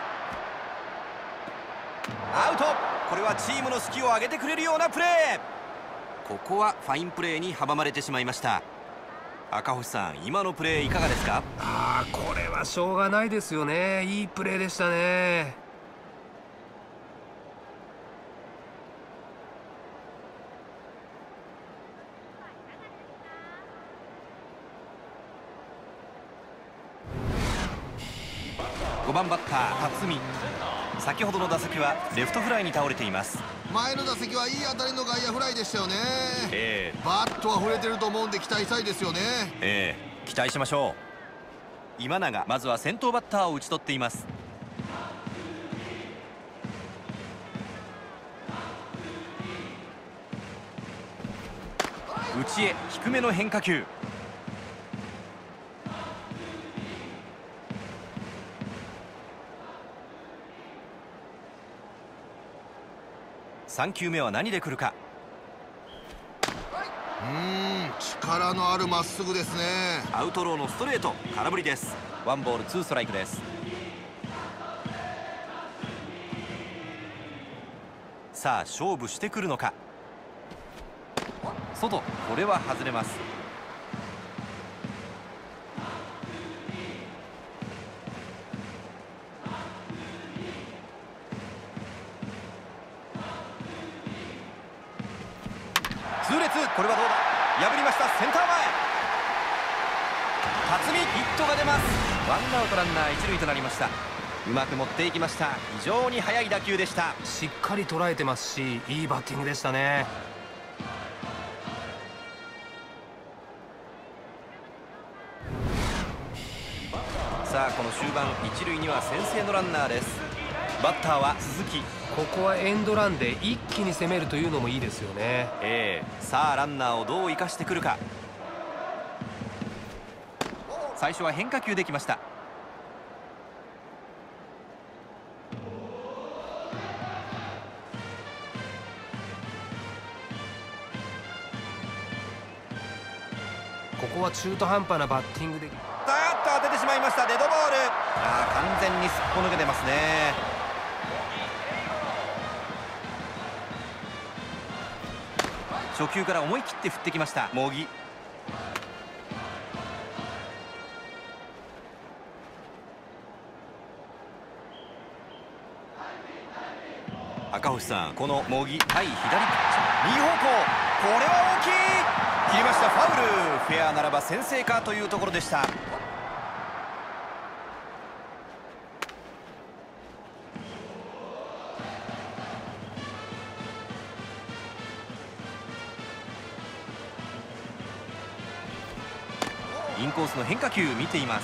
アウト。これはチームの士気を上げてくれるようなプレー。ここはファインプレーに阻まれてしまいました。赤星さん、今のプレーいかがですか？ ああ、これはしょうがないですよね。いいプレーでしたね。 ごばんバッター辰巳、先ほどの打席はレフトフライに倒れています。 前の打席はいい当たりの外野フライでしたよね。 ええ、 バットは触れてると思うんで期待したいですよね。 ええ、期待しましょう。今永、まずは先頭バッターを打ち取っています。内へ低めの変化球。さん球目は何で来るか。 うーん、力のあるまっすぐですね。 アウトローのストレート、空振りです。ワンボールツーストライクです。さあ勝負してくるのか。外、これは外れます。痛烈、これはどうだ。破りました、センター前。辰巳、ヒットが出ます。ワンアウトランナー一塁となりました。うまく持っていきました。非常に速い打球でした。 しっかり捉えてますし、いいバッティングでしたね。 さあこの終盤、一塁には先制のランナーです。バッターは鈴木。 ここはエンドランで一気に攻めるというのもいいですよね。 ええ、さあランナーをどう生かしてくるか。最初は変化球できました。 ここは中途半端なバッティングで、 あーっと当ててしまいました。デッドボール。あー、完全にすっぽ抜けてますね。初球から思い切って振ってきました茂木。赤星さん、この茂木対左ピッチャー、右方向、これは大きい。切りました、ファウル。フェアならば先制かというところでした。インコースの変化球見ています。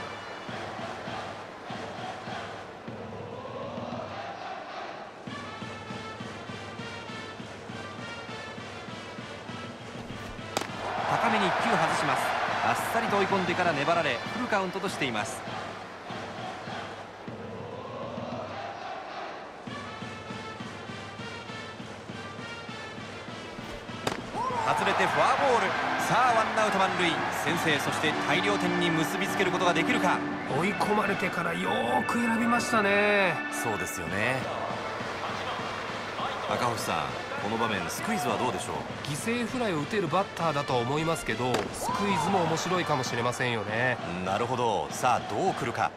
高めにいっ球外します。あっさりと追い込んでから粘られフルカウントとしています。外れてフォアボール。さあワンアウト満塁。先制、そして大量点に結びつけることができるか。 追い込まれてからよーく選びましたね。 そうですよね。赤星さん、この場面スクイズはどうでしょう。 犠牲フライを打てるバッターだとは思いますけど、スクイズも面白いかもしれませんよね。 なるほど。さあどう来るか。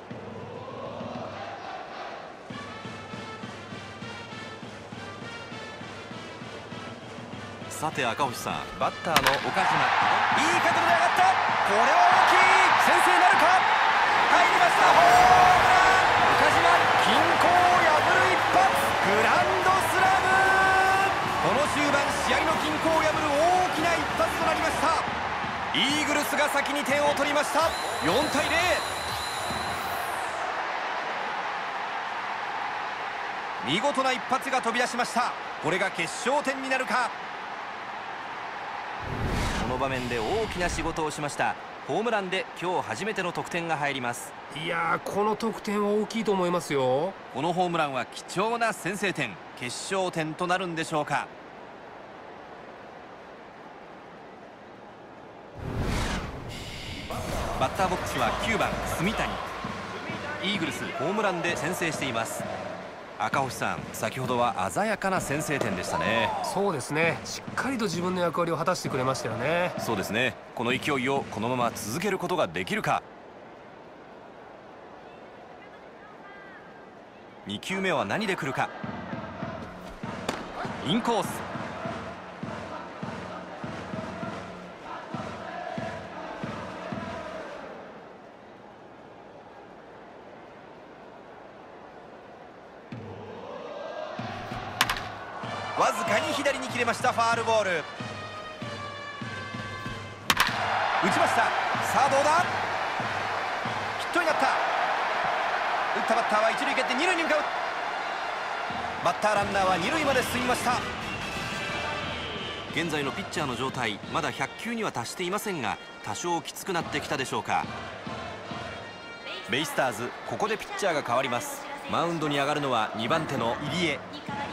さて赤星さん、バッターの岡島、いい角度で上がった。これは大きい。先制なるか。入りました、ホームラン。岡島、均衡を破る一発、グランドスラム。この終盤、試合の均衡を破る大きな一発となりました。イーグルスが先に点を取りました。よんたいゼロ。見事な一発が飛び出しました。これが決勝点になるか。この場面で大きな仕事をしました。ホームランで今日初めての得点が入ります。 いやー、この得点は大きいと思いますよ。 このホームランは貴重な先制点、決勝点となるんでしょうか。バッターボックスはきゅうばん住谷。イーグルスホームランで先制しています。赤星さん、先ほどは鮮やかな先制点でしたね。 そうですね、しっかりと自分の役割を果たしてくれましたよね。 そうですね。この勢いをこのまま続けることができるか。に球目は何で来るか。インコース。 わずかに左に切れました。ファールボール打ちました。さあどうだ、ヒットになった。打ったバッターは一塁蹴って二塁に向かう。バッターランナーは二塁まで進みました。現在のピッチャーの状態、まだひゃっ球には達していませんが、多少きつくなってきたでしょうか。ベイスターズ、ここでピッチャーが変わります。マウンドに上がるのはにばん手の入江。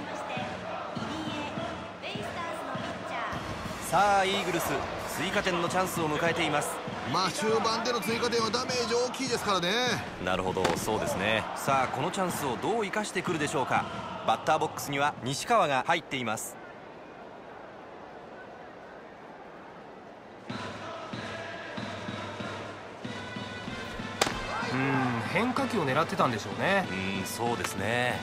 さあイーグルス、追加点のチャンスを迎えています。 まあ終盤での追加点はダメージ大きいですからね。 なるほど、そうですね。さあこのチャンスをどう生かしてくるでしょうか。バッターボックスには西川が入っています。 うん、変化球を狙ってたんでしょうね。 うん、そうですね。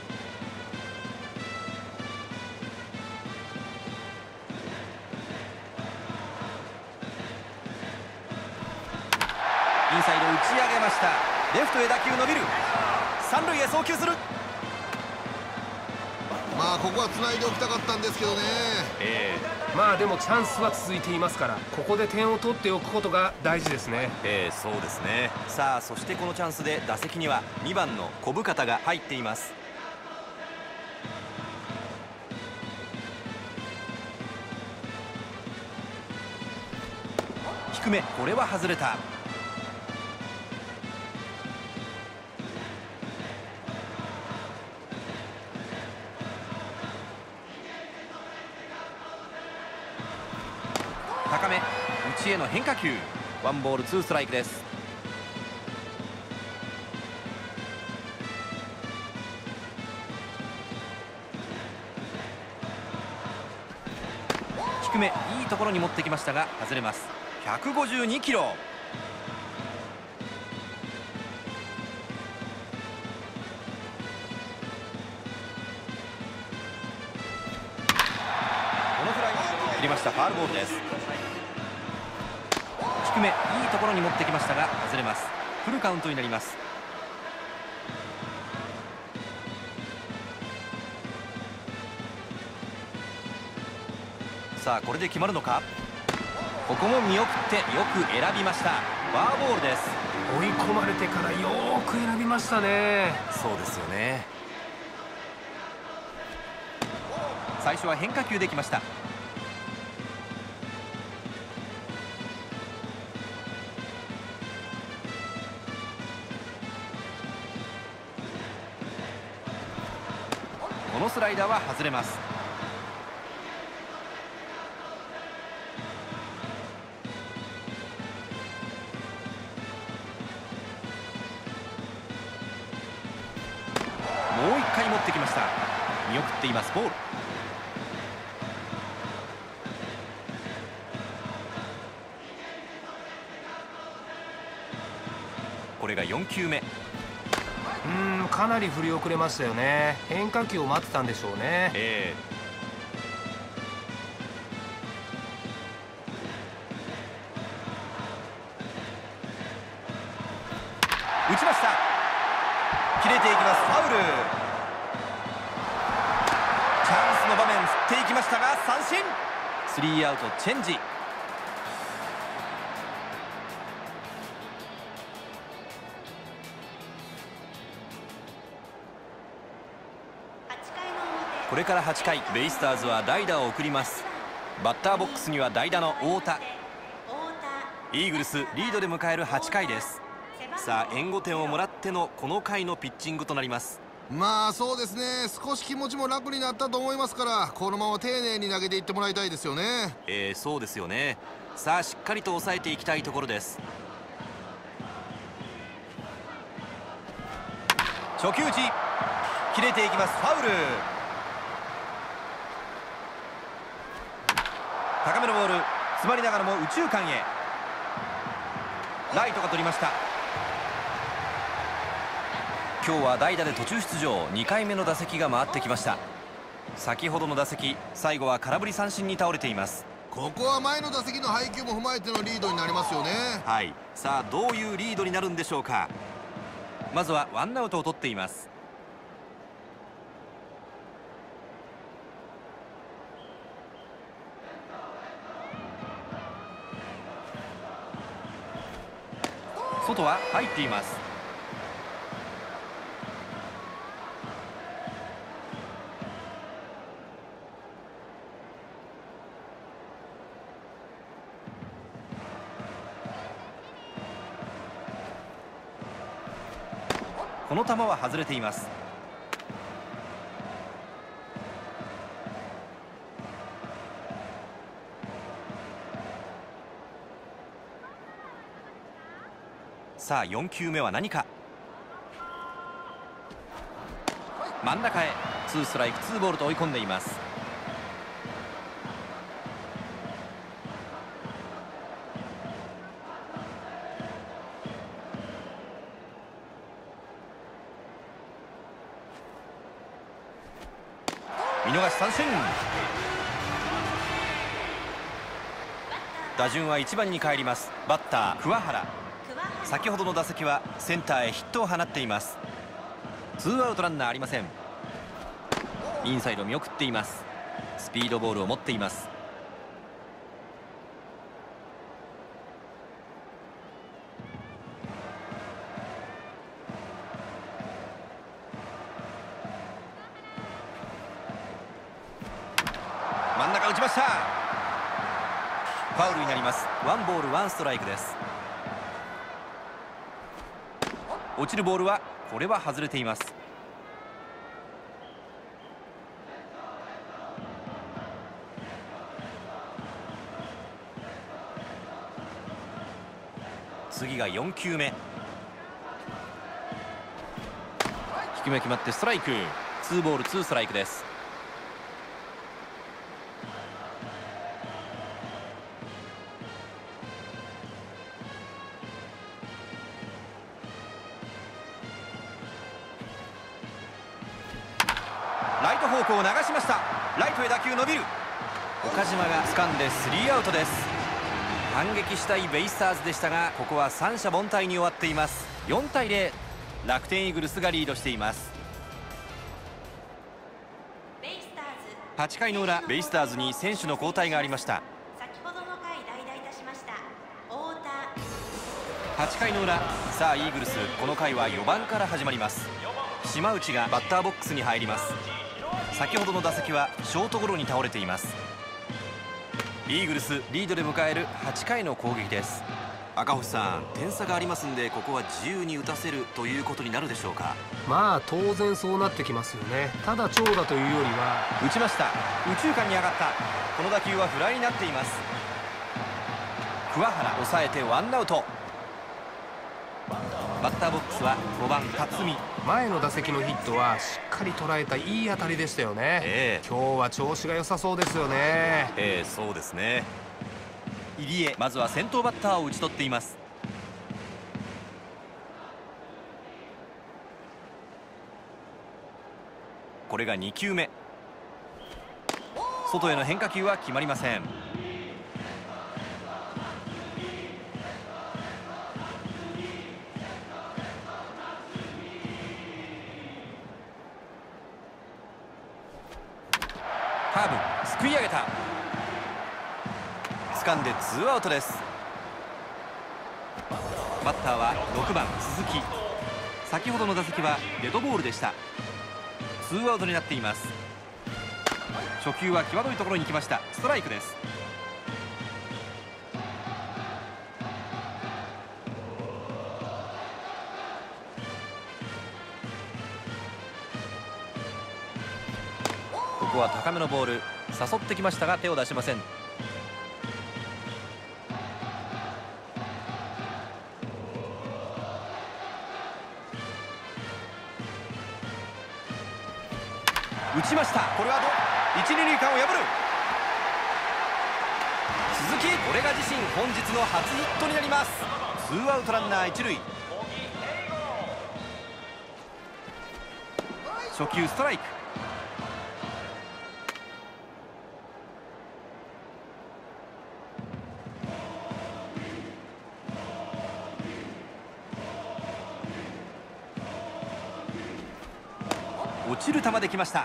インサイド打ち上げました。レフトへ打球伸びる。三塁へ送球する。 まあここは繋いでおきたかったんですけどね。 ええまあでもチャンスは続いていますから、ここで点を取っておくことが大事ですね。 ええー、そうですね。さあそしてこのチャンスで打席にはにばんの小深田が入っています。低め、これは外れた。高め、内への変化球。ワンボールツーストライクです。低め、いいところに持ってきましたが外れます。ひゃくごじゅうにキロ。このフライ切りました。ファウルボールです。低め、いいところに持ってきましたが外れます。フルカウントになります。さあこれで決まるのか。ここも見送ってよく選びました。フォアボールです。 追い込まれてからよーく選びましたね。 そうですよね。最初は変化球できました。このスライダーは外れます。もういっかい持ってきました。見送っています。ボール。これがよん球目。 うーん、かなり振り遅れましたよね。変化球を待ってたんでしょうね。 えー、打ちました。切れていきます。ファウル。チャンスの場面、振っていきましたが三振。スリーアウトチェンジ。これからはちかい、ベイスターズは代打を送ります。バッターボックスには代打の太田。イーグルスリードで迎えるはちかいです。さあ援護点をもらってのこの回のピッチングとなります。 まあそうですね、少し気持ちも楽になったと思いますから、このまま丁寧に投げていってもらいたいですよね。 えー、そうですよね。さあしっかりと抑えていきたいところです。初球打ち、切れていきます。ファウル。高めのボール、詰まりながらも右中間へ。ライトが取りました。今日は代打で途中出場、にかいめの打席が回ってきました。先ほどの打席、最後は空振り三振に倒れています。 ここは前の打席の配球も踏まえてのリードになりますよね。 はい、さあどういうリードになるんでしょうか。まずはワンアウトを取っています。 外は入っています。この球は外れています。さあよん球目は何か。真ん中へツーストライクツーボールと追い込んでいます。見逃し三振。打順はいちばんに帰ります。バッター桑原。先ほどの打席はセンターへヒットを放っています。ツーアウトランナーありません。インサイド見送っています。スピードボールを持っています。真ん中打ちました。ファウルになります。ワンボールワンストライクです。落ちるボールはこれは外れています。次がよん球目。低め決まってストライク。ツーボールツーストライクです。ライト方向を流しました。ライトへ打球伸びる。岡島が掴んでスリーアウトです。反撃したいベイスターズでしたが、ここは三者凡退に終わっています。よんたいゼロ、楽天イーグルスがリードしています。はちかいの裏、ベイスターズに選手の交代がありました。はちかいの裏、さあイーグルス、この回はよばんから始まります。島内がバッターボックスに入ります。先ほどの打席はショートゴロに倒れています。イーグルスリードで迎えるはちかいの攻撃です。赤星さん、点差がありますんで、ここは自由に打たせるということになるでしょうか。 まあ当然そうなってきますよね。ただ長打というよりは。 打ちました。右中間に上がった。この打球はフライになっています。桑原抑えてワンアウト。バッターボックスはごばん辰巳。 前の打席のヒットはしっかり捉えたいい当たりでしたよね、えー、今日は調子が良さそうですよね。 ええ、そうですね。入江、まずは先頭バッターを打ち取っています。これがに球目。外への変化球は決まりません。カーブ、すくい上げた。掴んでツーアウトです。バッターはろくばん鈴木。先ほどの打席はデッドボールでした。ツーアウトになっています。初球は際どいところに来ました。ストライクです。ここは高めのボール、誘ってきましたが手を出しません。打ちました。これはど一、二塁間を破る。鈴木、これが自身本日の初ヒットになります。ツーアウトランナー一塁。初球ストライク。落ちる球できました。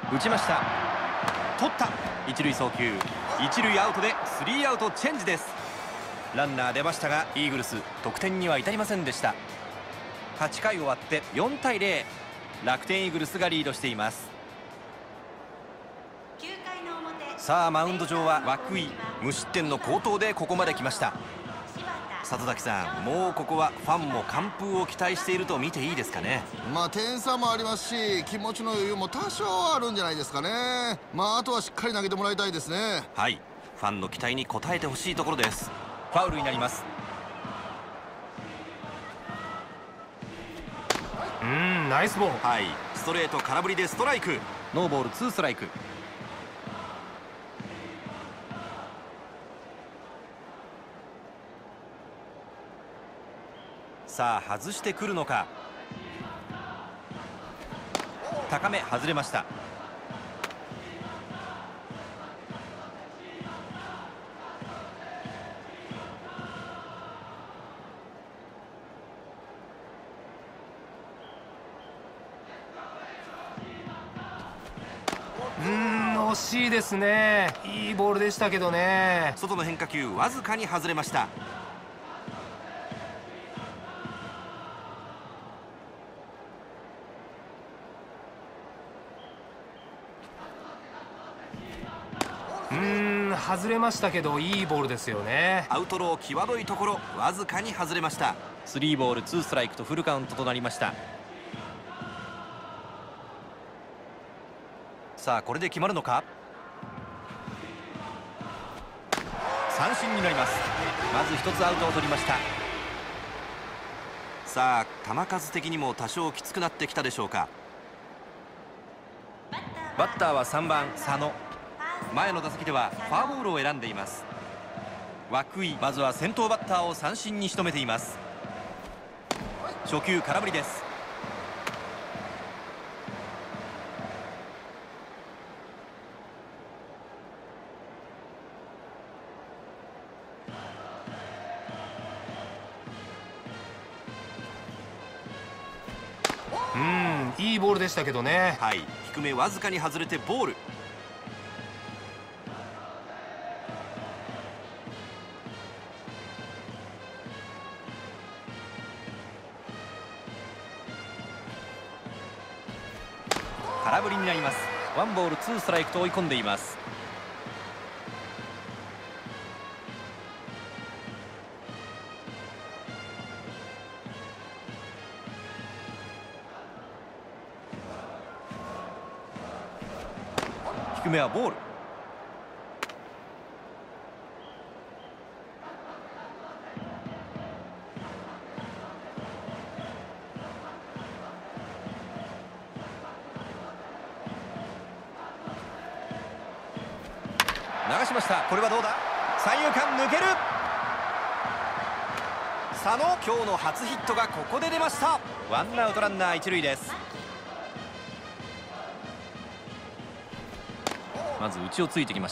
打ちました。取った。一塁送球、一塁アウトでスリーアウトチェンジです。ランナー出ましたがイーグルス得点には至りませんでした。はちかい終わってよんたいゼロ、楽天イーグルスがリードしています。さあマウンド上は涌井、無失点の好投でここまで来ました。里崎さん、もうここはファンも完封を期待していると見ていいですかね。 まあ点差もありますし、気持ちの余裕も多少あるんじゃないですかね。まああとはしっかり投げてもらいたいですね。 はい、ファンの期待に応えてほしいところです。ファウルになります。 うーん、ナイスボール。 はい、ストレート空振りでストライク。ノーボールツーストライク。さあ外してくるのか。高め外れました。 うーん、惜しいですね。いいボールでしたけどね。 外の変化球わずかに外れました。 うーん、外れましたけどいいボールですよね。 アウトロー際どいところわずかに外れました。スリーボールツーストライクとフルカウントとなりました。さあこれで決まるのか。三振になります。まず一つアウトを取りました。さあ球数的にも多少きつくなってきたでしょうか。バッターはさんばん佐野。前の打席ではフォアボールを選んでいます。涌井、まずは先頭バッターを三振に仕留めています。初球空振りです。 うーん、いいボールでしたけどね。 はい、低めわずかに外れてボール。空振りになります。ワンボールツーストライクと追い込んでいます。低めはボール。流しました。これはどうだ。三遊間抜ける。佐野、今日の初ヒットがここで出ました。ワンアウトランナー一塁です。まず内をついてきました。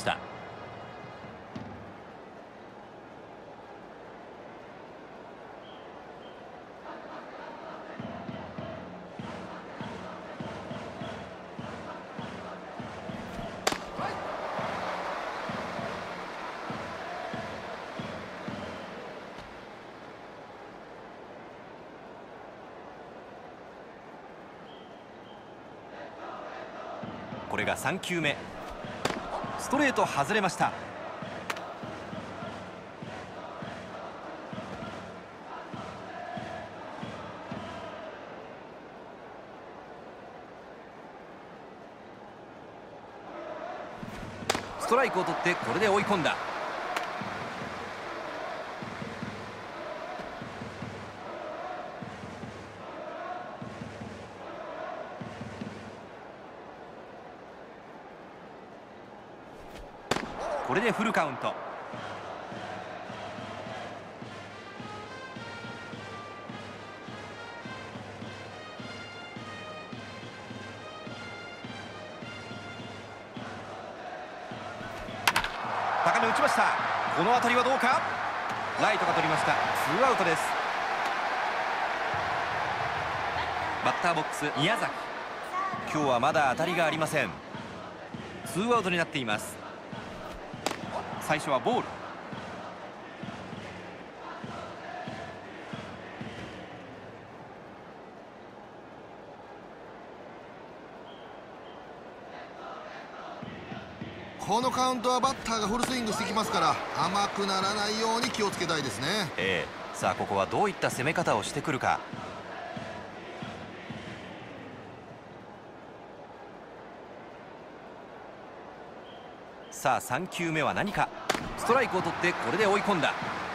これがさんきゅうめ。ストレート外れました。ストライクを取ってこれで追い込んだ。これでフルカウント。高め打ちました。この当たりはどうか。ライトが取りました。ツーアウトです。バッターボックス宮崎。今日はまだ当たりがありません。 ツーアウトになっています。最初はボール。 このカウントはバッターがフルスイングしてきますから甘くならないように気をつけたいですね。 ええ、さあここはどういった攻め方をしてくるか。さあさん球目は何か。ストライクを取ってこれで追い込んだ。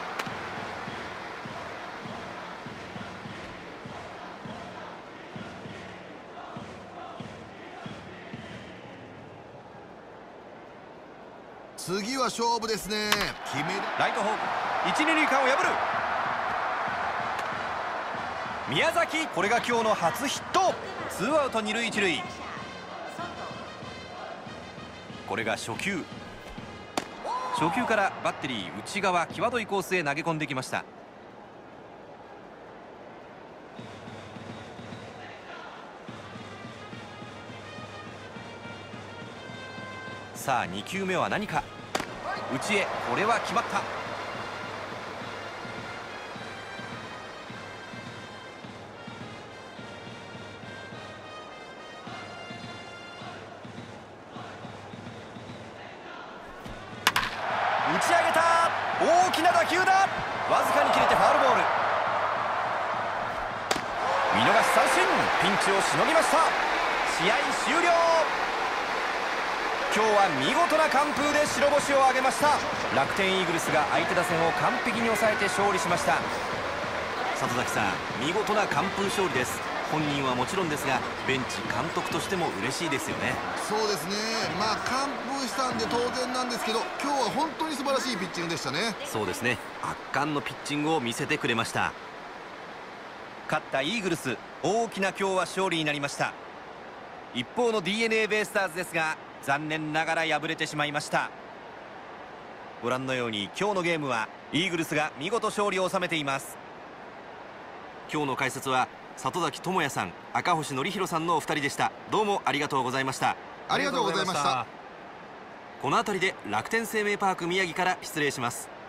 次は勝負ですね。決める。 ライト方向一二塁間を破る。宮崎、これが今日の初ヒット。ツーアウト二塁一塁。これが初球。初球からバッテリー内側際どいコースへ投げ込んできました。さあに球目は何か。内へ、これは決まった。打ち上げた。大きな打球だ。わずかに切れてファウルボール。見逃し三振。ピンチをしのぎました。試合終了。今日は見事な完封で白星を挙げました。楽天イーグルスが相手打線を完璧に抑えて勝利しました。里崎さん、見事な完封勝利です。本人はもちろんですがベンチ監督としても嬉しいですよね。 そうですね。まあ完封したんで当然なんですけど今日は本当に素晴らしいピッチングでしたね。 そうですね、圧巻のピッチングを見せてくれました。勝ったイーグルス、大きな今日は勝利になりました。一方の ディーエヌエー ベイスターズですが残念ながら敗れてしまいました。ご覧のように今日のゲームはイーグルスが見事勝利を収めています。今日の解説は里崎智也さん、赤星則弘さんのお二人でした。どうもありがとうございました。 ありがとうございました。 この辺りで楽天生命パーク宮城から失礼します。